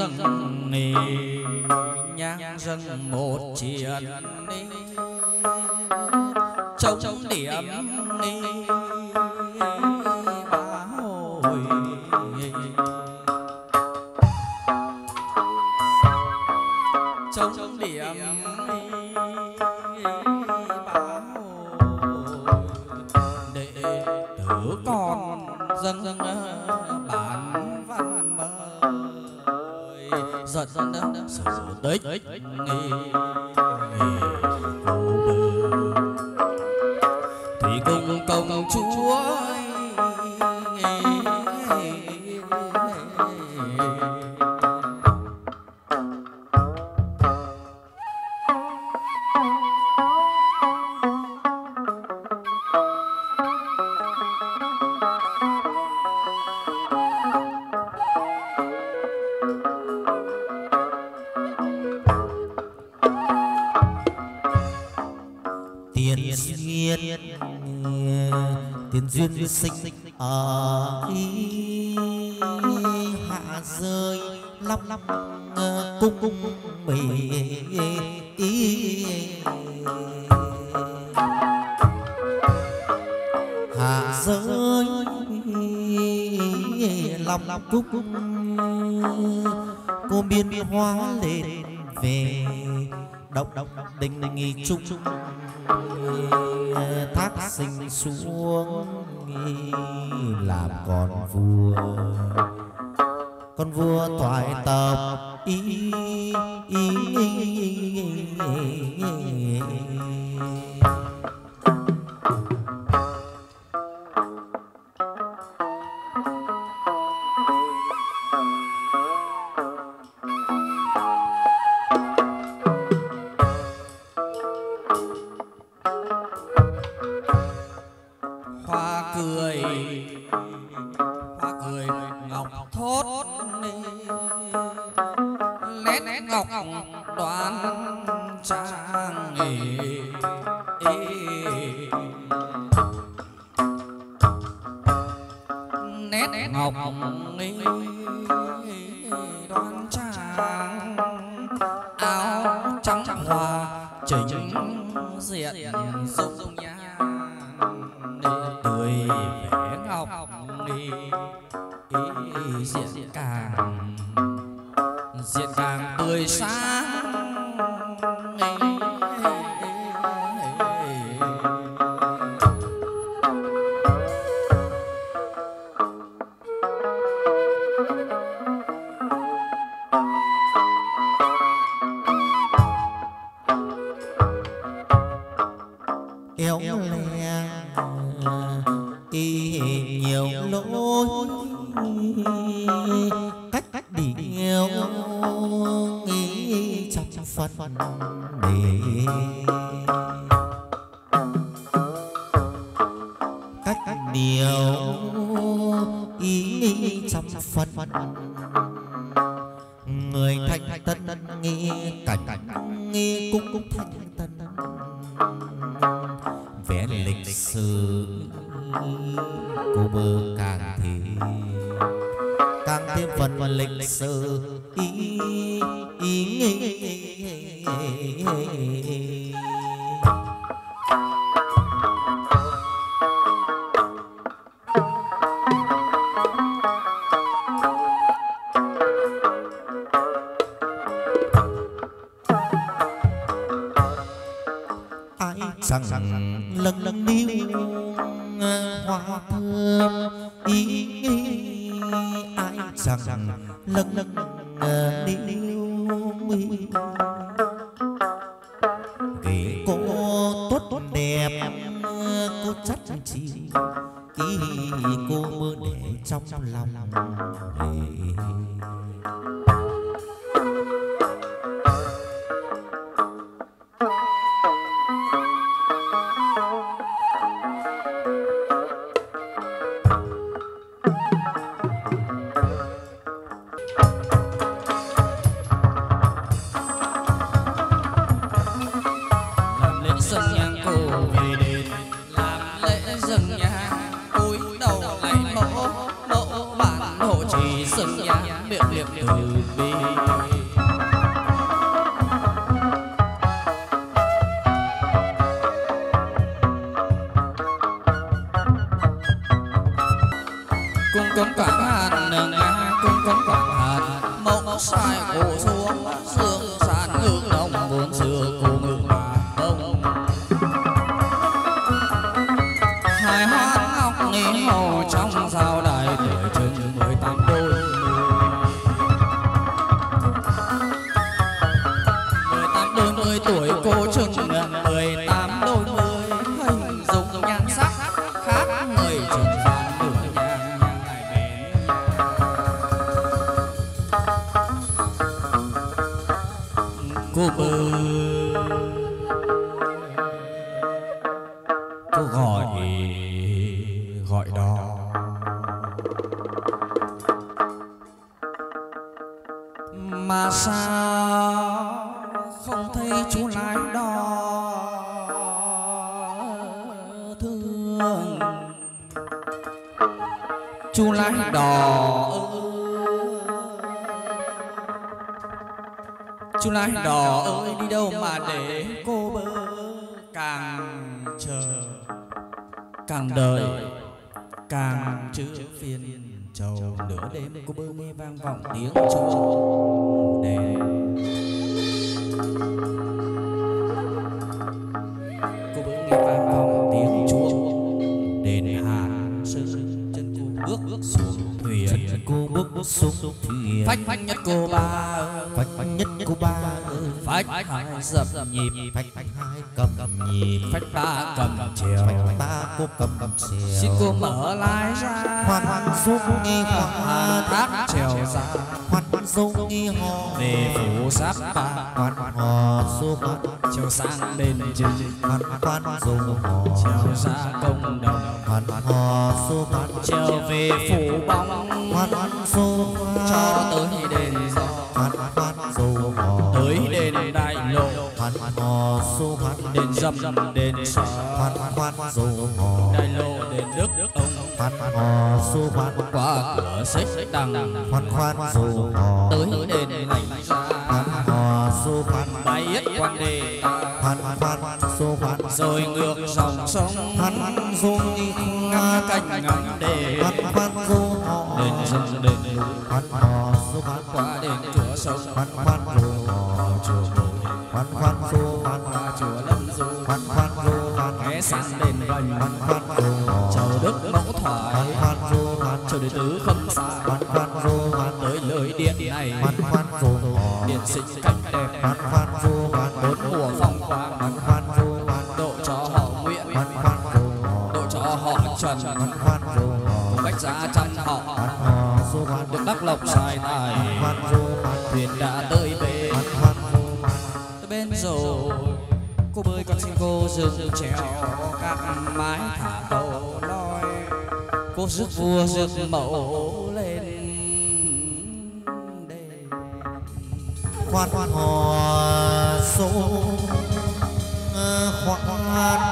nhang dâng một chiến chống điểm bá hồi chống điểm bá hồi đệ tử con dâng bản văn mời giật sử tích thủy cung công chúa tiền duyên sinh ở hạ rơi lắm cung mì hạ rơi lòng cung cô biên hóa lên về động đình nghi trung thác sinh xuống làm con vua thoại tập hoa cười ngọc thốt nét ngọc đoan trang nét ngọc đoan trang áo trắng hoa chỉnh diện dung nhan tươi vẻ ngọc diện càng tươi sáng éo le nhiều lối cách điều nghĩ trong phân để cách điều ý trong phân người thanh tân nghe cảnh nghe cũng thanh tân vẽ lịch sử cô bơ càng thêm phần lịch sử ai chẳng lâng níu hoa thơm ai chẳng lâng níu ghế cô tốt đẹp cô chắc chi cô mơ để trong lòng miệng niệm từ bi. Cung cống quảng hàn nga cung cống quảng hàn mộng sai cổ xuống sương sàn ngự lòng vốn xưa cô ngự bà đông hai hát ngọc nghi hầu trong giao đài tuổi chừng 18 đôi 18 đôi 10 tuổi cô chừng 18 đôi 10 hình dung nhan sắc khác người chừng gian nửa nhang ngày bén cô bơ cô gọi đó mà sao không thấy chú lái đò thương chú lái đò chú lái đò ơi đi đâu mà để cô bơ càng chờ càng đợi càng chữ phiền trầu nửa đêm cô bơ nghe vang vọng tiếng chuông đèn cô bơ nghe vang vọng tiếng chuông đền hàn sương chân cô bước xuống thuyền cô bước xuống thuyền phách nhất cô ba phách nhất cô ba phách hai dập nhịp phách hai cầm nhịp phách ba cầm chèo phách ba cô cầm chèo xin cô mở lái ra khoan giúp nghe khoan thác chèo ra khoan giúp nghe hò về phủ giáp ba khoan hò giúp chèo sang bên trên khoan giúp hò chèo ra công đồng khoan hò giúp chèo về phủ bóng khoan giúp cho tới đền gió khoan giúp tới đền đại lộ khoan hò giúp đền dầm đền sở khoan giúp đại lộ đền đức ông khoan hò giúp qua cửa xích đằng khoan giúp tới đền lành ra khoan hò giúp bay yết quan đề khoan giúp rồi ngược dòng sông khoan giúp ngã canh ngắm đề khoan giúp đền dầm đền núi khoan hò giúp qua đền cửa sông khoan giúp chùa bồi khoan giúp qua chùa lâm du khoan giúp ghé sang đền vành chầu đức mẫu thoại chầu đệ tứ không xa tới lời điện này điện sinh cảnh đẹp bốn mùa phong quang độ cho họ nguyện độ cho họ trần bách giá trăm họ được đắc lộc sai tài thuyền đã tới bên rồi cô bơi con xin cô dừng trèo các mái thả tàu loi cô rước vua rước mẫu lên đền khoan hò số khoan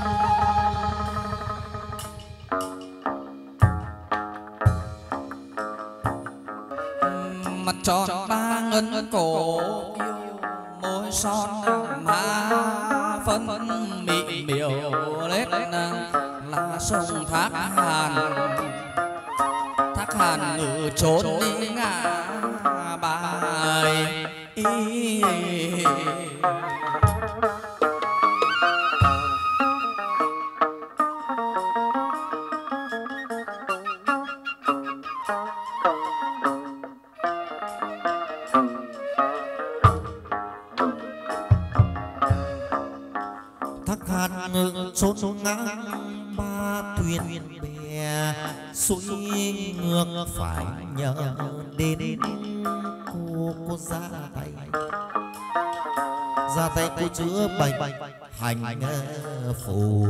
mặt tròn ba ngân cổ yêu môi son má phân mị miều lết là sông thác hàn ngự trốn đi ngã bài thác hàn ngự trốn ngang ba thuyền bè xuôi ngược phải nhờ đến cô ra tay cô chữa bệnh hành phù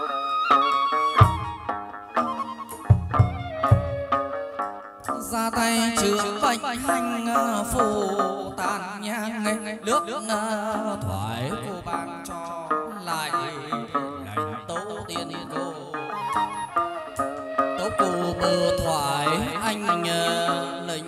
ra tay tay chữa bệnh hành phù tàn nhang nước thoại cô ban cho lại lành tấu tiên cô tấu cô bờ thoại anh lệnh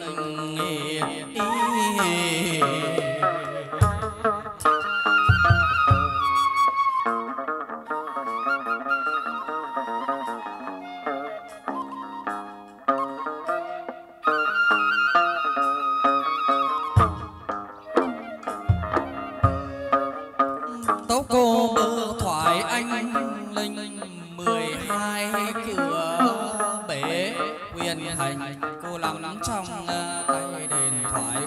tấu cô bờ thoại anh linh 12 cửa bể quyền hành cô lắm trong tay đền thoại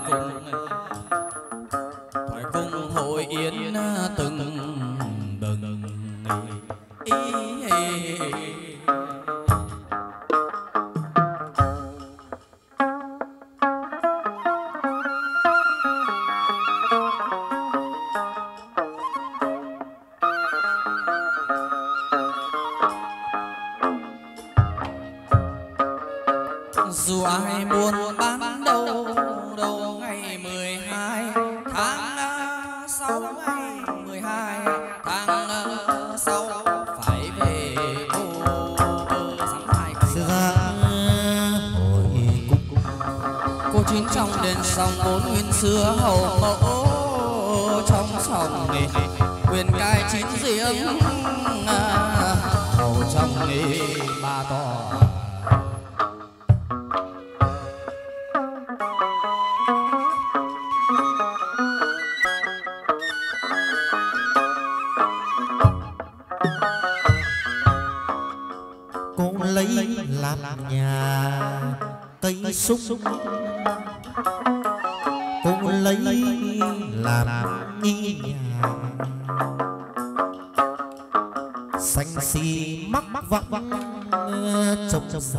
cung hội yến từng bừng dù ai buồn bán đâu đâu ngày 12 tháng 6 ngày 12 tháng 6 phải về cô chín trong đền sông 4 nguyên xưa hầu mẫu trong sông quyền cai 9 riêng hầu trong ba to lấy làm nhà cây súc cũng lấy làm nghi nhà xanh xì mắc vắng trông xa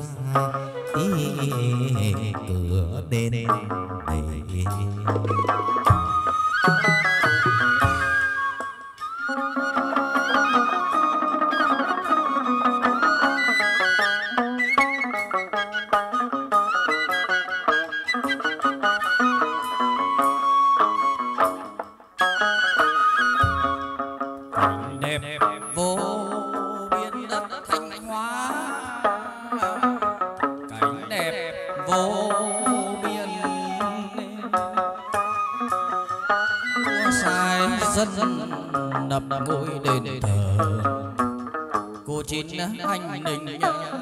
cửa đền này dân nập ngôi đền thờ cô chín anh ninh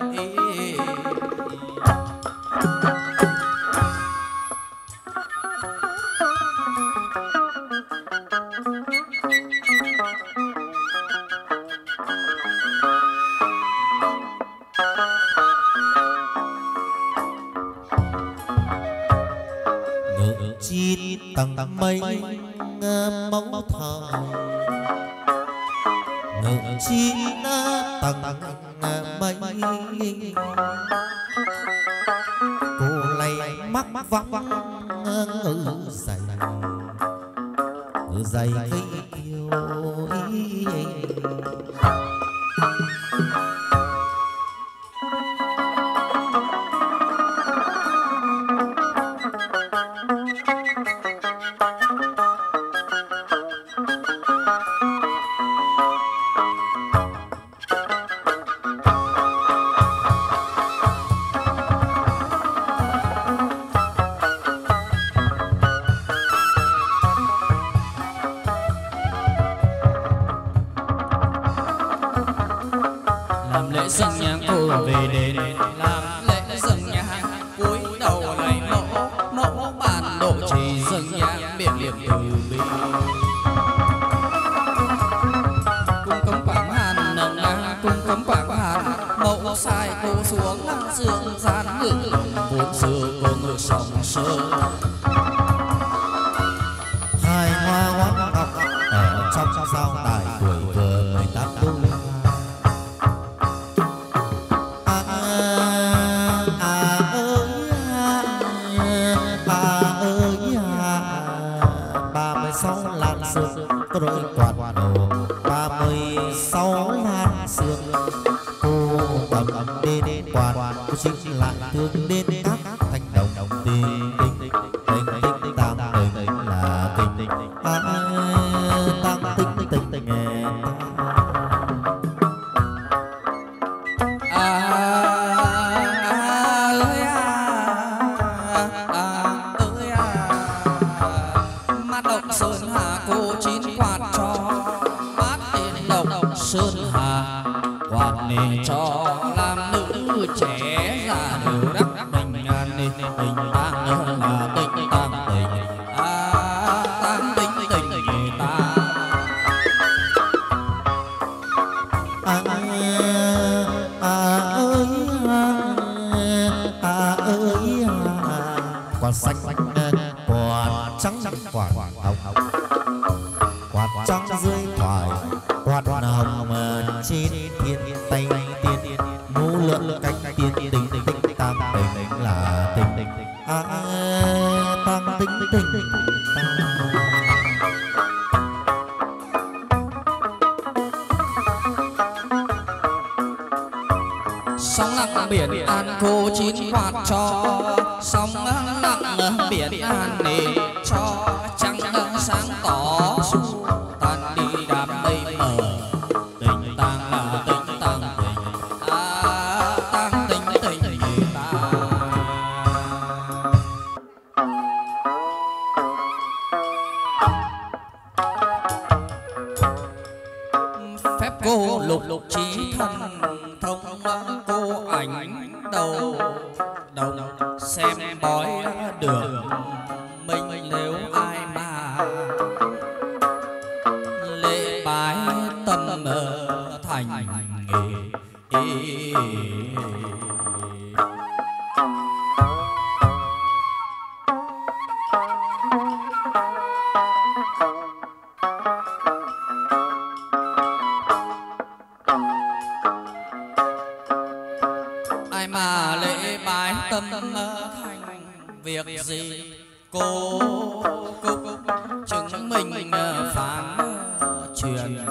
ngự chín tầng mây mong thời ngự chín tầng mây cô lấy mắc vắng ngự dày cây yêu lễ dâng nhang cô về đền làm lễ dâng nhang cúi đầu lạy mẫu bản độ trì dâng nhang miệng niệm từ bi cung cấm quảng hàn nồng nang cung cấm quảng hàn mẫu sai cô xuống dương gian ngự vốn xưa cô ngự sông sơ hai hoa hoắc ngọc ở trong giao đài tuổi vừa 18 tuổi rồi quạt đầu 36 lan sương cô cầm đến quạt cô chính lại thương đến các thanh đồng tiền sơn hà quạt nề cho làm nữ trẻ già đều đắc bình an tình tang là tình tang tình tang tình tình người ta ơi quả xanh quả trắng quả hồng quả trắng dưới thoại quả hồng trên thiên tây tiên ngũ lượng cánh tiên tình tam tình là tình tam tình sóng lặng biển an cô chín quạt cho sóng lặng biển an nề cho trăng sáng tỏ tan đi đám mây mờ tình tang là tình tang tình tang tình tình người ta phép cô lục lục trí thân thông cô ảnh đầu đồng xem bói đường mình nếu ai mà lễ bái tâm thành nghề ai mà lễ bái tâm thành việc gì cô chứng minh phán truyền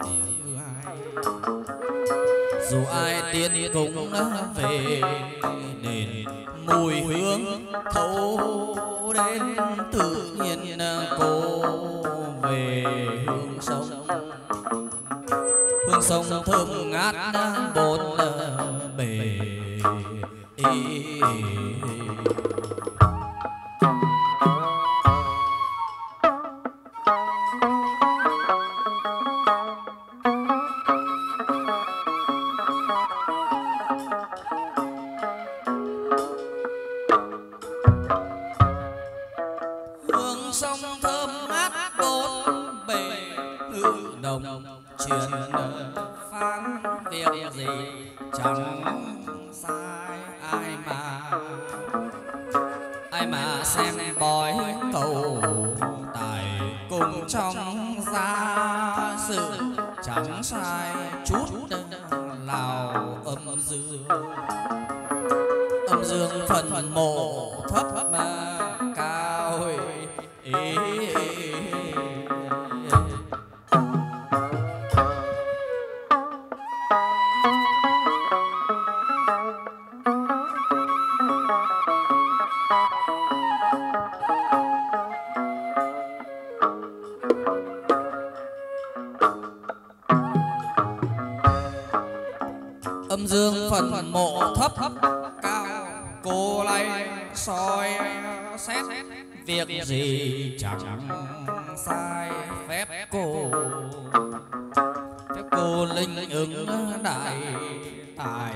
dù ai tiên cũng về đền mùi hương thấu đến tự nhiên cô về hương sông thơm ngát bốn bề hương sông thơm ngát bốn bề đồng truyền phán việc gì chẳng sai ai mà xem bói cầu tài cùng trong gia sự chẳng sai chút nào âm dương phần mộ thấp mà cao âm dương phần mộ thấp cao cô lay soi xét việc gì chẳng sai phép cô linh ứng đại tài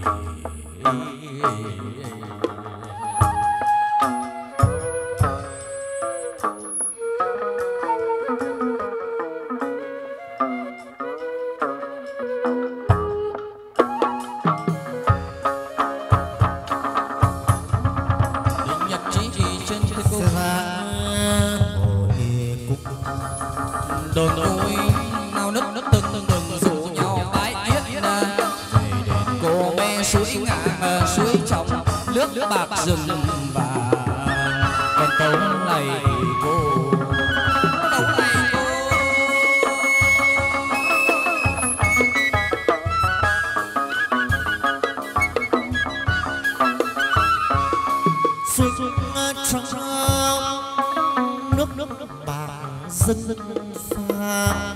đồn ôi nào nức từng rủ nhau bái yết về đền cô mê suối ngang suối trong nước bạc rừng vàng còn tấu này cô suối trong nước bạc rừng pha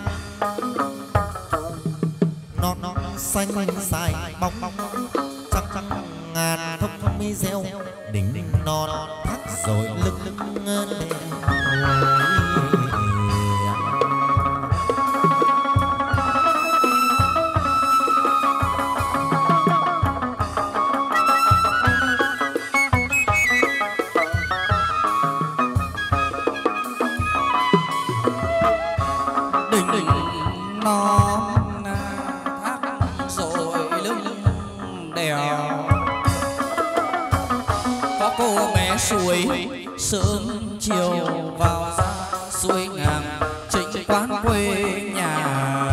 non xanh dài bóng trăng ngàn thông mi reo đỉnh non thác rồi lưng suối sớm chiều vào ra suối ngàn trịnh quán quê nhà.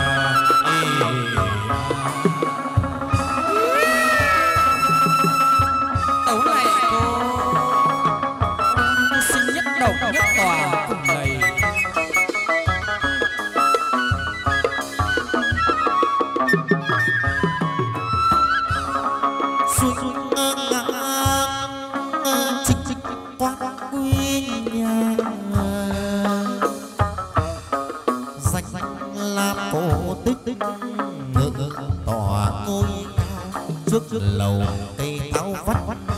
Tấu này cô xin nhất độc nhất tòa cùng này. suối trịnh quán quê nhà danh là cổ tích ngự tòa ngôi trước lầu cây tháo vắt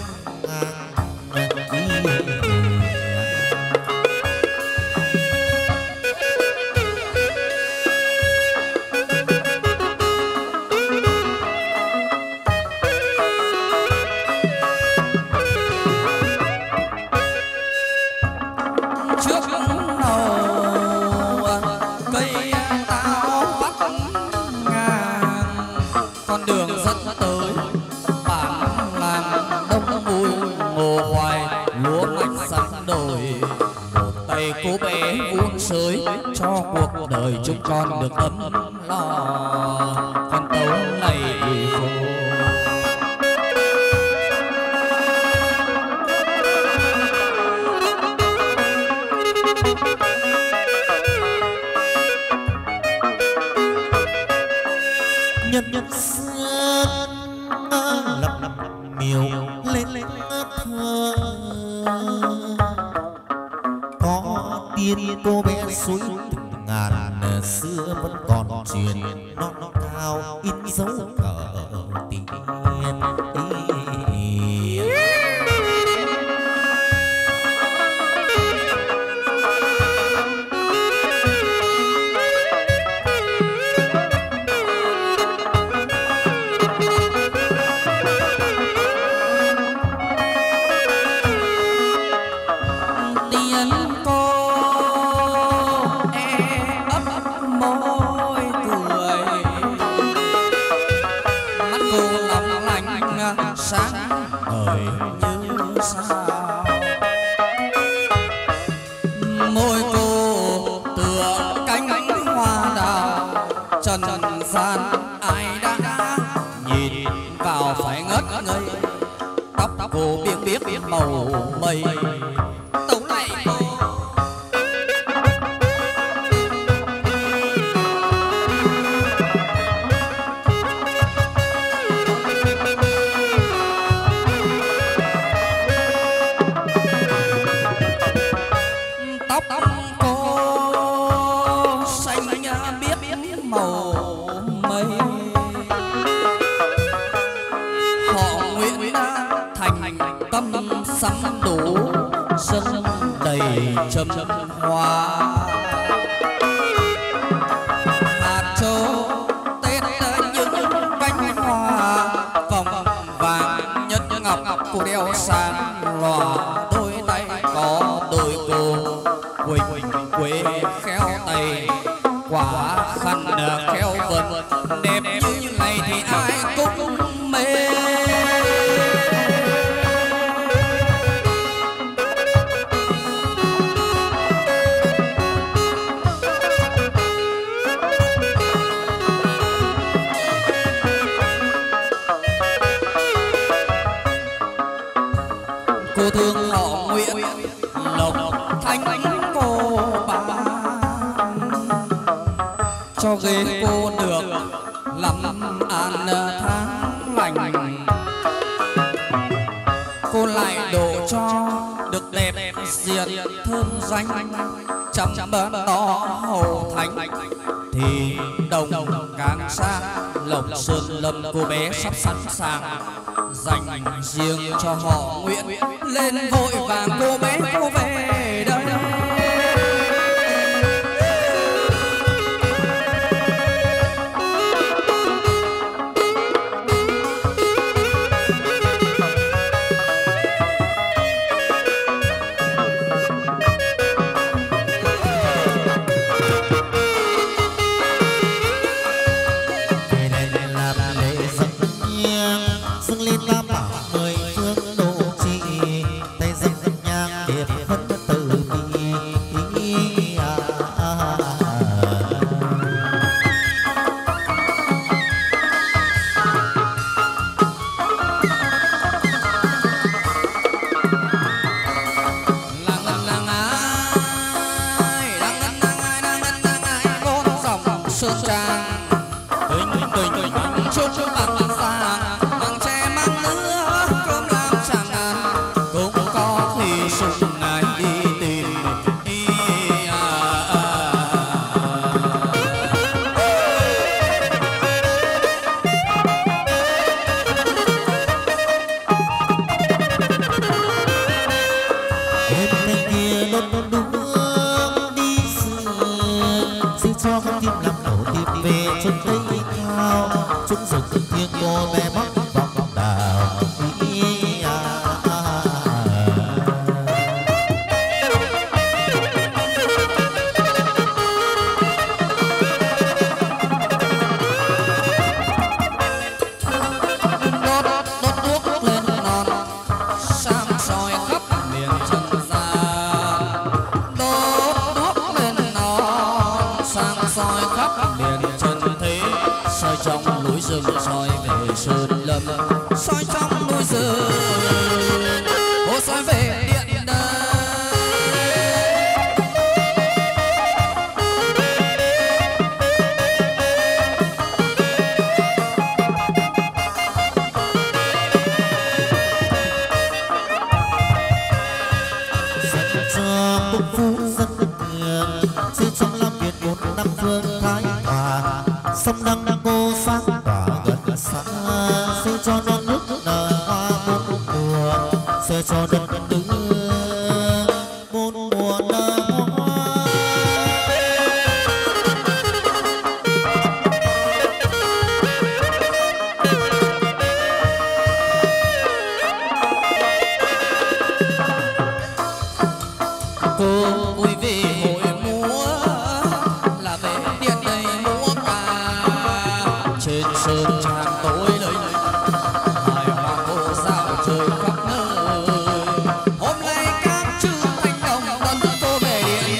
trước đầu cây táo vắt ngang con đường dẫn tới bản làng đông mùi ngô hoài lúa mạch xanh đồi. Một tay cô bé vun sới cho cuộc đời chúng con được ấm lo. Con tấu này thì cô nhân nhân sơn lập lập miều lên lên thơ có tiên cô bé suối từng ngàn xưa vẫn còn truyền non cao in dấu cờ tiền. sáng ngời như sao. Môi cô tựa cánh hoa đào trần gian ai đã nhìn vào phải ngất ngây. Tóc cô biếc biếc màu mây. Tấu này cô sắm đủ sân đầy trầm hoa. Hạt châu tết những cánh hoa vòng vàng nhất ngọc cô đeo sang lòa. Đôi tay có đôi cô quỳnh quế khéo tay quả khăn khéo vần đẹp như này thì ai cũng mê. Cô thương họ Nguyễn Lộc Thanh cô bán cho ghế cô được lắm an tháng lành. Cô lại độ cho được đẹp diệt thơm danh chấm bớt đó hầu thánh thì đồng càng sang lộc sơn lâm. Cô bé sắp sẵn sàng dành riêng cho họ Nguyễn. Lên vội vàng cô bé cô về đây. dâng lên tam bảo mười phương độ trì tay dâng nhang bằng vàng bằng tre mang lứa cơm làm chẳng ăn cũng có khi sung ngài đi tìm cho con tim làm nổ tìm về chốn tây cao chúng rừng thiêng cô bé mắc vòng đào đốt đuốc lên non sam soi khắp miền trần gian đốt đuốc lên non sam soi khắp miền trần thế soi trong núi rừng soi về sơn lâm soi trong núi rừng ô soi về điện đời sông Đăng cô sáng tỏa gần xa xây cho non nước nở hoa bốn mùa xây cho đất tứ bốn mùa nở hoa cô vui vì hội múa là về điện đầy múa trên sơn tràng tối lấy hài hòa cô dạo chơi khắp nơi hôm nay các chữ thanh đồng đón cô về điện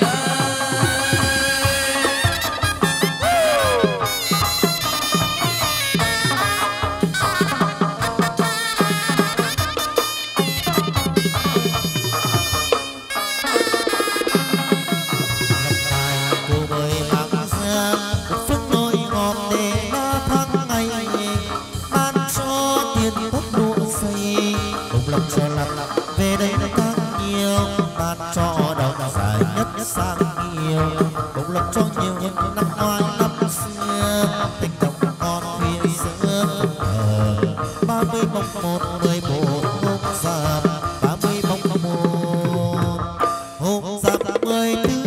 cô mới mang ra một phút nỗi ngọt để nó thăng ngày ban cho tiền thất nụ xây cùng lòng cho lặng về đây càng nhiều ban cho đồng dài nhất sang nhiều cùng lòng cho nhiều những năm ngoái năm xưa tình đồng con phía giữa 30 mồng 1 14 hôm giáp 30 mồng 1 hôm giáp 14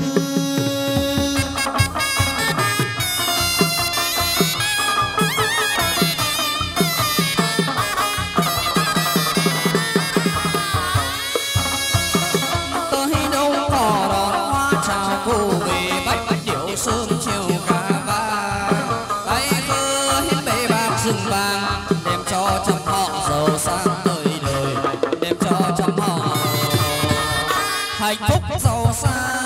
cô về bách điệu sớm chiều cả vàng tay khơ hiến bể bạc rừng vàng đem cho trăm họ giàu sang đời đời đem cho trăm họ hạnh phúc giàu sang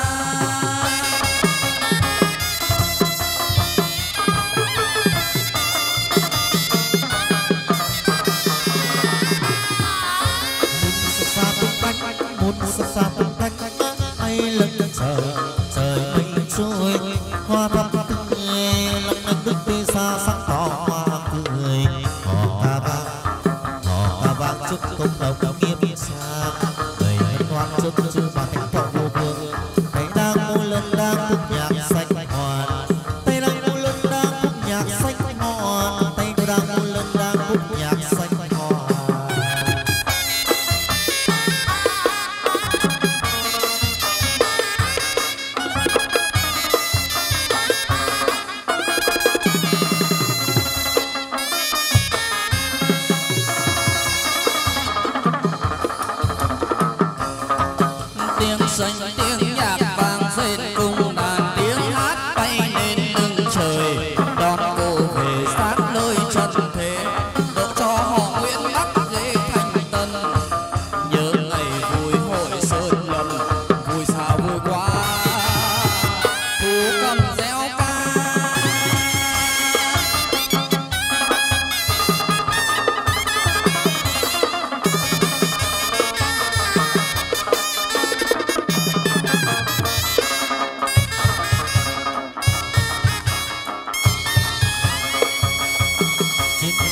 một xa tung thanh hay lần trời trời mây trôi hoa thắm tươi lặng lặng đức tươi xa sáng tỏ hoa cười họ ca vang chúc công đồng nghiêm trang người hân hoan chúc chư bà thành thọ vô phương tay đang môi lần đang khúc nhạc xanh hoàn tay đang môi lần đang khúc nhạc xanh hoàn tay đang môi lần đang khúc nhạc xanh hoàn tiếng xanh tiếng nhạc vang rền cùng đàn tiếng hát bay lên lưng trời đón cô về sát nơi trần thế độ cho họ Nguyễn Bắc ghế thành tân nhớ ngày vui hội sơn lâm vui sao vui quá thu cầm reo ca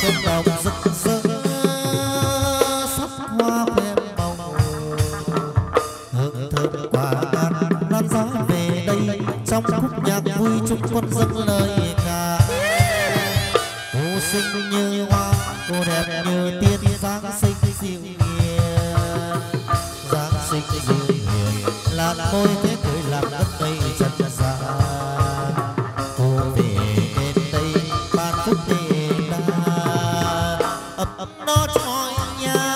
cánh đồng rực rỡ sắc hoa phép màu hương thơm quả ngát lan gió về đây trong khúc nhạc vui chúc con dâng lời ca. Cô xinh như hoa, cô đẹp như tiên, dáng xinh dịu hiền, dáng xinh dịu hiền, làn môi thế cười làm đất cây chân xa. Cô về bên đây ban phúc đề đa, ấp ấp nó trôi nha.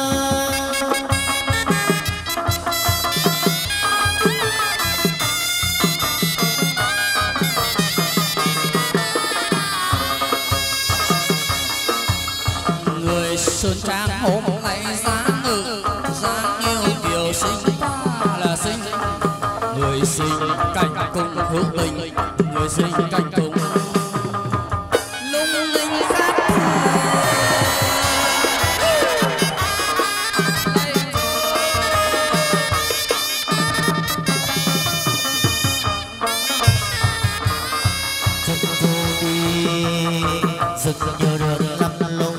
Sơn Trang hôm nay dáng ngự dáng yêu kiều xinh quá là xinh, người xinh cảnh cùng hữu tình, người xinh cảnh cùng lung linh khác chân cô đi rực nhiều đường lắm lối.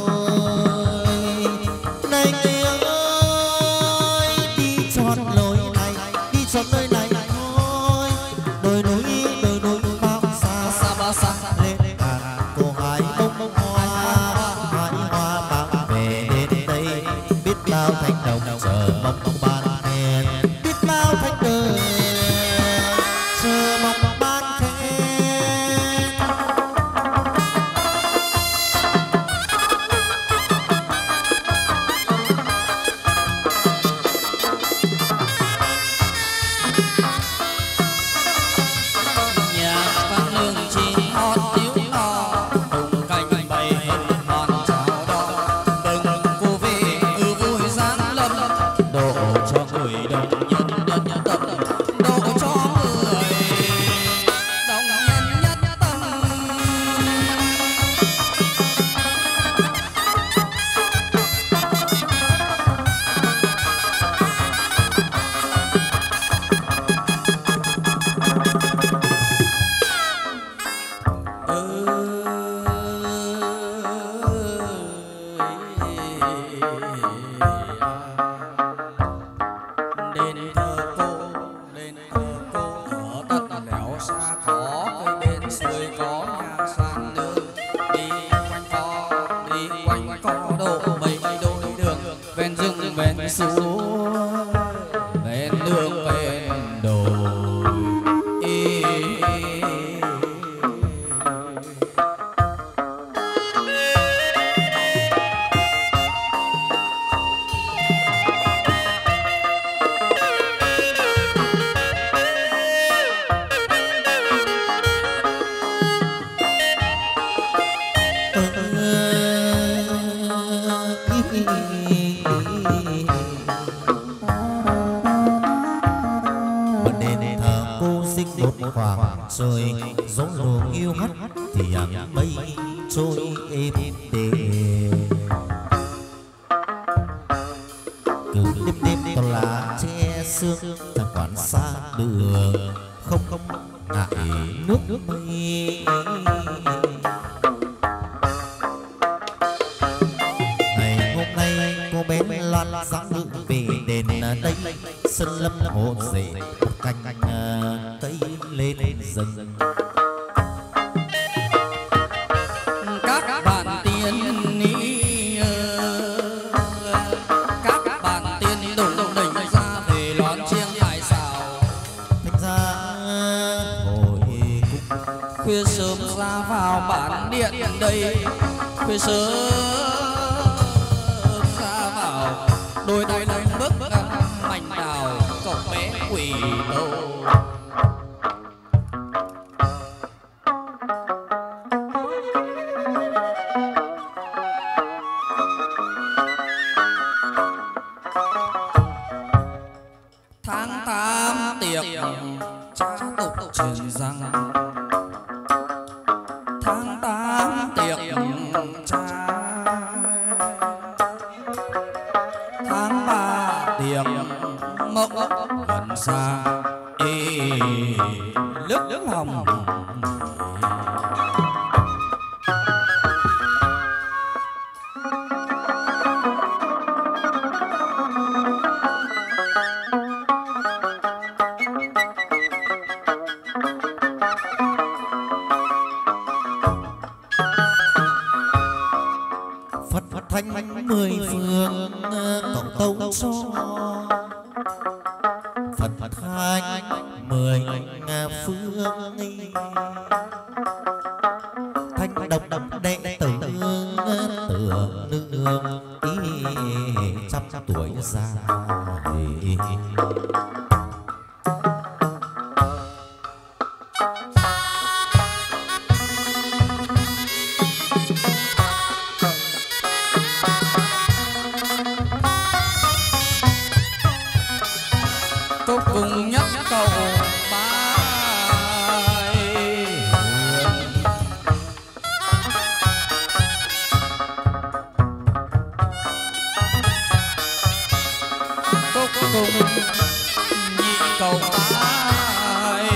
Nơi này thôi đồi núi bao xa xa bao xa lên hàng cô hái bông hoa mang về đến đây biết bao thanh đồng chờ mong ban khen, biết bao thanh đồng chờ mong ban khen. Rồi gió luồng yêu hắt thì hàng mây trôi êm đềm, cứ đêm còn là che sương chẳng quản xa đường không ngại nước mây. Ngày hôm nay cô bé Loan dáng ngự về đền đây sân lâm hồ rể một cành cây lên rừng. các bạn tiên ni các bạn tiên đùng đỉnh ra về lón chiêng tài xào, thành ra hồi cung khuya sớm ra vào bản điện đây, khuya sớm ra vào đôi tay lên bước mảnh đào cậu bé quỷ đâu. Tháng 8 tiệc cha tục truyền rằng, tháng 8 tiệc cha, tháng 3 tiệc mộng gần xa nước hồng. thanh mười phương cộng tấu cho Phật thanh mười phương thanh độc đệ tử tựa nương trăm tuổi già cùng nhất cầu bài cúc cùng nhị cầu bài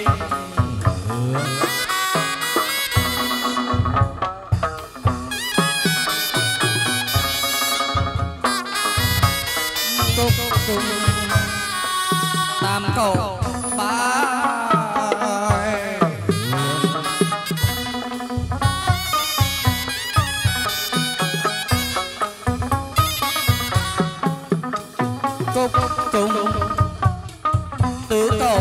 cúc cùng tam cầu bài cúc cùng tứ cầu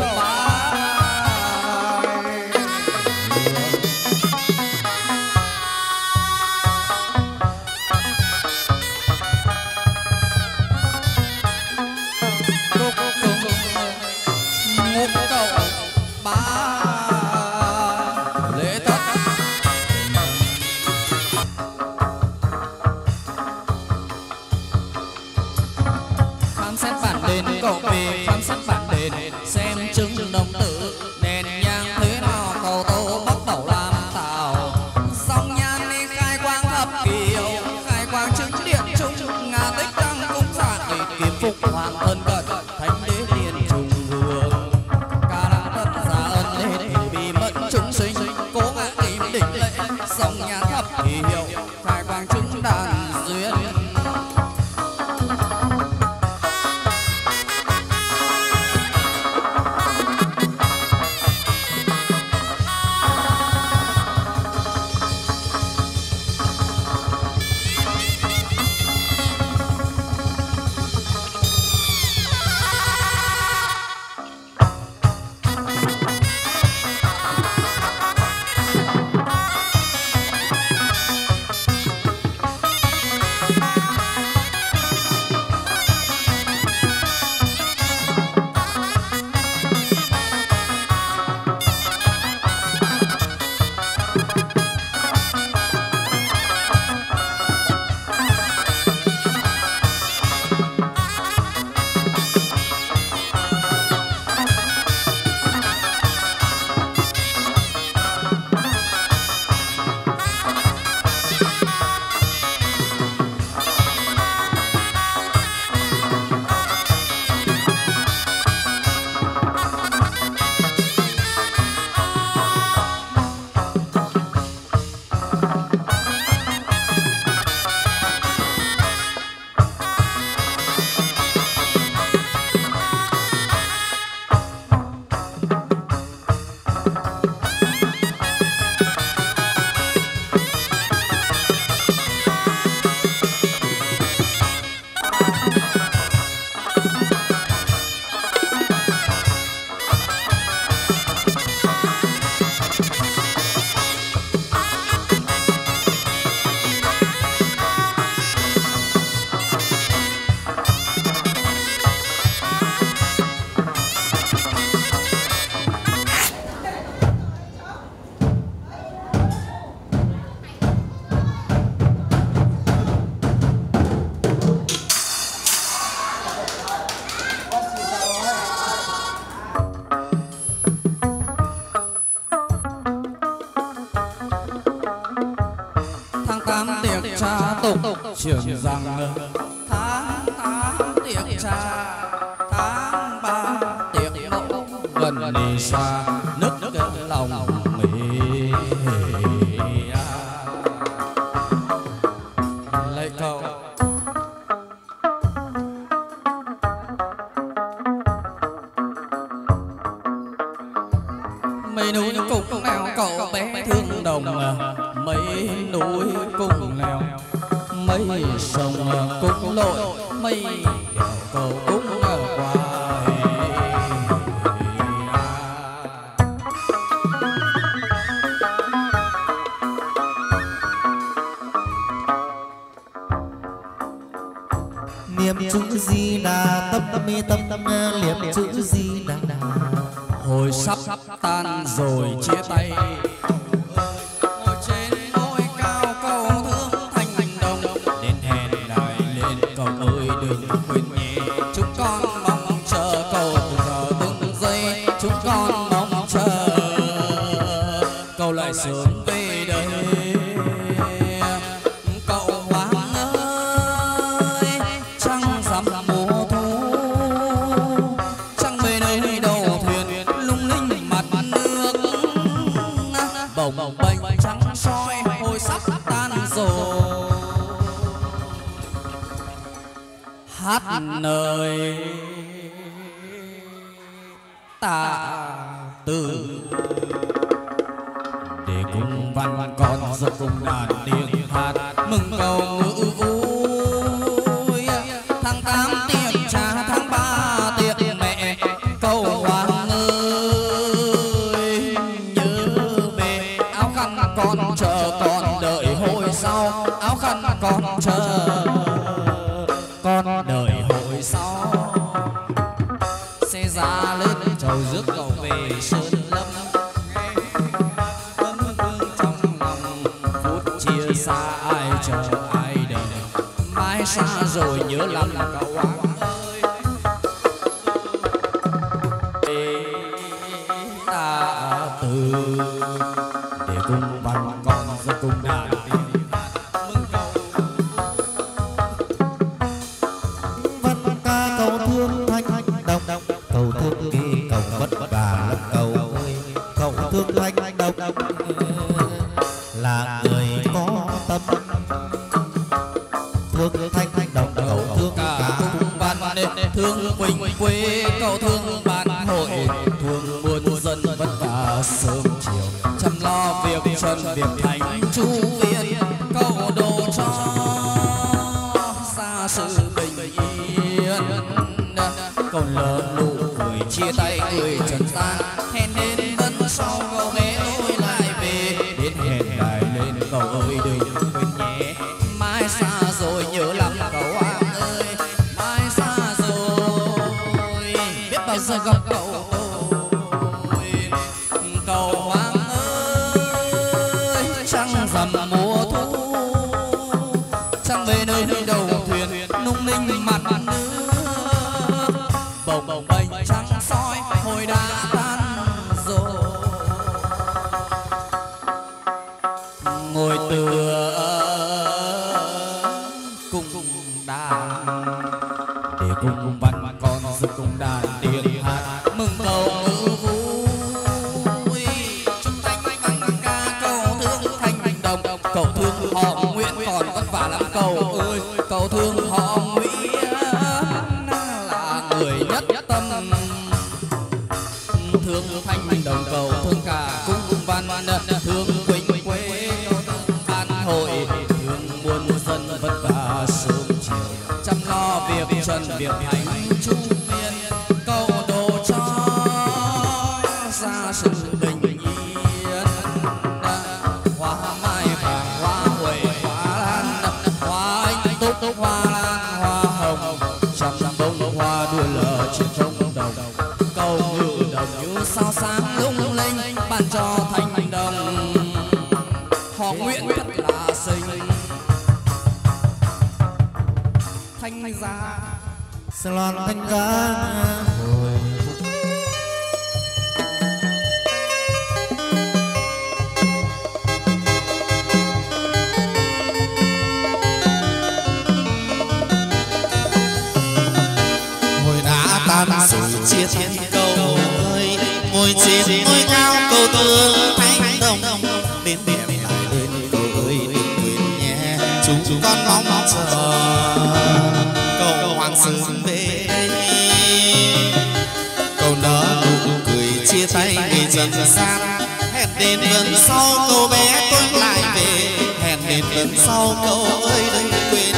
bài cúc cùng ngũ cầu ba lễ tất khám xét bản đền cầu về khám xét bản đền xem chứng đồng tử đèn nhang thế nào cầu tô bắt đầu làm tàu song nhan đi khai quang thập kiều khai quang chứng điện trung ngà tích đăng cung giả để kiếm phục hoàng thân cận thánh đế tiền trùng vương ca đăng tất giả ân lên bị mất chúng sinh cố gắng tìm đỉnh lễ song nhan thập kiều khai quang chứng đàn duyên trường rằng tháng tiệc trà tháng ba tiệc mẫu gần đi xa nước lòng mỹ lấy cầu mấy núi cùng leo cậu bé thương đồng mấy núi cùng leo mây sông cũng lội mây cầu cũng qua. niệm chữ Di Đà tâm mi tâm niệm chữ Di Đà. Hồi sắp tan rồi chia tay, ngồi trên ngôi cao cầu thương thanh đồng, đến hẹn lại lên cầu ơi đừng quên nhé. Chúng con mong chờ cầu từng giờ từng giây, chúng con mong chờ cầu lại sớm về đây. Cậu Hoàng ơi trăng rằm mùa thu, trăng về nơi đầu thuyền lung linh mặt nước, bồng bềnh trắng soi hồi sắp tan rồi. Hát nơi tạ từ để cùng văn con giật cùng đàn tiếng hát mừng cầu ngữ vui. Tháng 8 tiệc cha, tháng 3 tiệc mẹ, cầu Hoàng ơi nhớ về. Áo khăn con chờ còn đợi hồi sau, áo khăn con chờ con đợi hồi sau. Xe ra lên trầu rước cậu về sơn lâm, ấm hương trong lòng phút chia xa ai chờ ai đợi. Mai xa rồi nhớ lắm cậu Hoàng ơi. Ta từ để cùng bằng con ra cùng đàn tiếng mừng cầu. Văn ca cầu thương thanh đồng, cầu thương kỳ cầu vất vả lắm cầu ơi. Cầu thương thanh đồng là người có tâm, thương thanh đồng cầu thương cả cùng ban thương quỳnh quê, cầu thương ban hội thương muôn dân vất vả sớm chiều, chăm lo việc chân việc thành chú viên, cầu độ cho xa sự bình yên. Cầu lỡ nụ cười chia tay người trần gian, hẹn đến vẫn sau cầu ghé lối lại về, đến hẹn lại lên cầu ơi đừng quên nhé. Mai xa rồi nhớ lắm cầu Hoàng ơi, mai xa rồi biết bao giờ gặp cậu tôi. Cầu Hoàng ơi trăng rằm mùa thu, trăng về nơi đầu thuyền lung linh mặt nước, bồng bềnh trăng soi hồi đã tan rồi. Ngồi tựa cùng đàn để cùng văn con dựng cùng đàn tiếng hát mừng cầu ngữ vui. Chúng thanh bằng ca cầu thương thanh đồng, cầu thương họ Nguyễn còn vất vả lắm cầu ơi. Cầu thương họ Nguyễn là người nhất tâm, thương thanh đồng cầu thương cả cung văn, thương quỳnh quê cầu thương ban hội, thương muôn dân vất vả sớm chiều, chăm lo việc chân việc hành trung viên, cầu độ cho xa sự bình yên. Hoa mai vàng hoa huệ hoa lan, hoa anh túc hoa lan hoa hồng, trăm bông hoa đua lờ trên không đồng, cầu ngự đồng như sao sáng lung linh, ban cho thanh đồng họ Nguyễn thật là xinh. Thanh gia loan thanh ca hồi đã tan rồi chia thiên cầu ơi. Ngồi trên ngôi cao cầu thương thanh đồng, đến điểm lại lên cầu ơi đừng quên nhé. Chúng con mong chờ cầu Hoàng sớm về đây, cầu nở nụ cười chia tay người trần gian. Hẹn đến lần sau cầu bé tôi lại về, hẹn đến lần sau cầu ơi đừng quên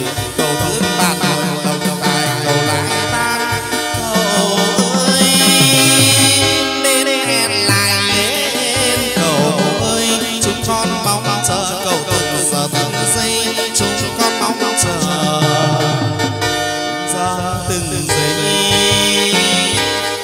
cầu thương bạn đồng tài cầu lại tan cầu ơi đến hẹn lại đến cầu ơi chúng con mong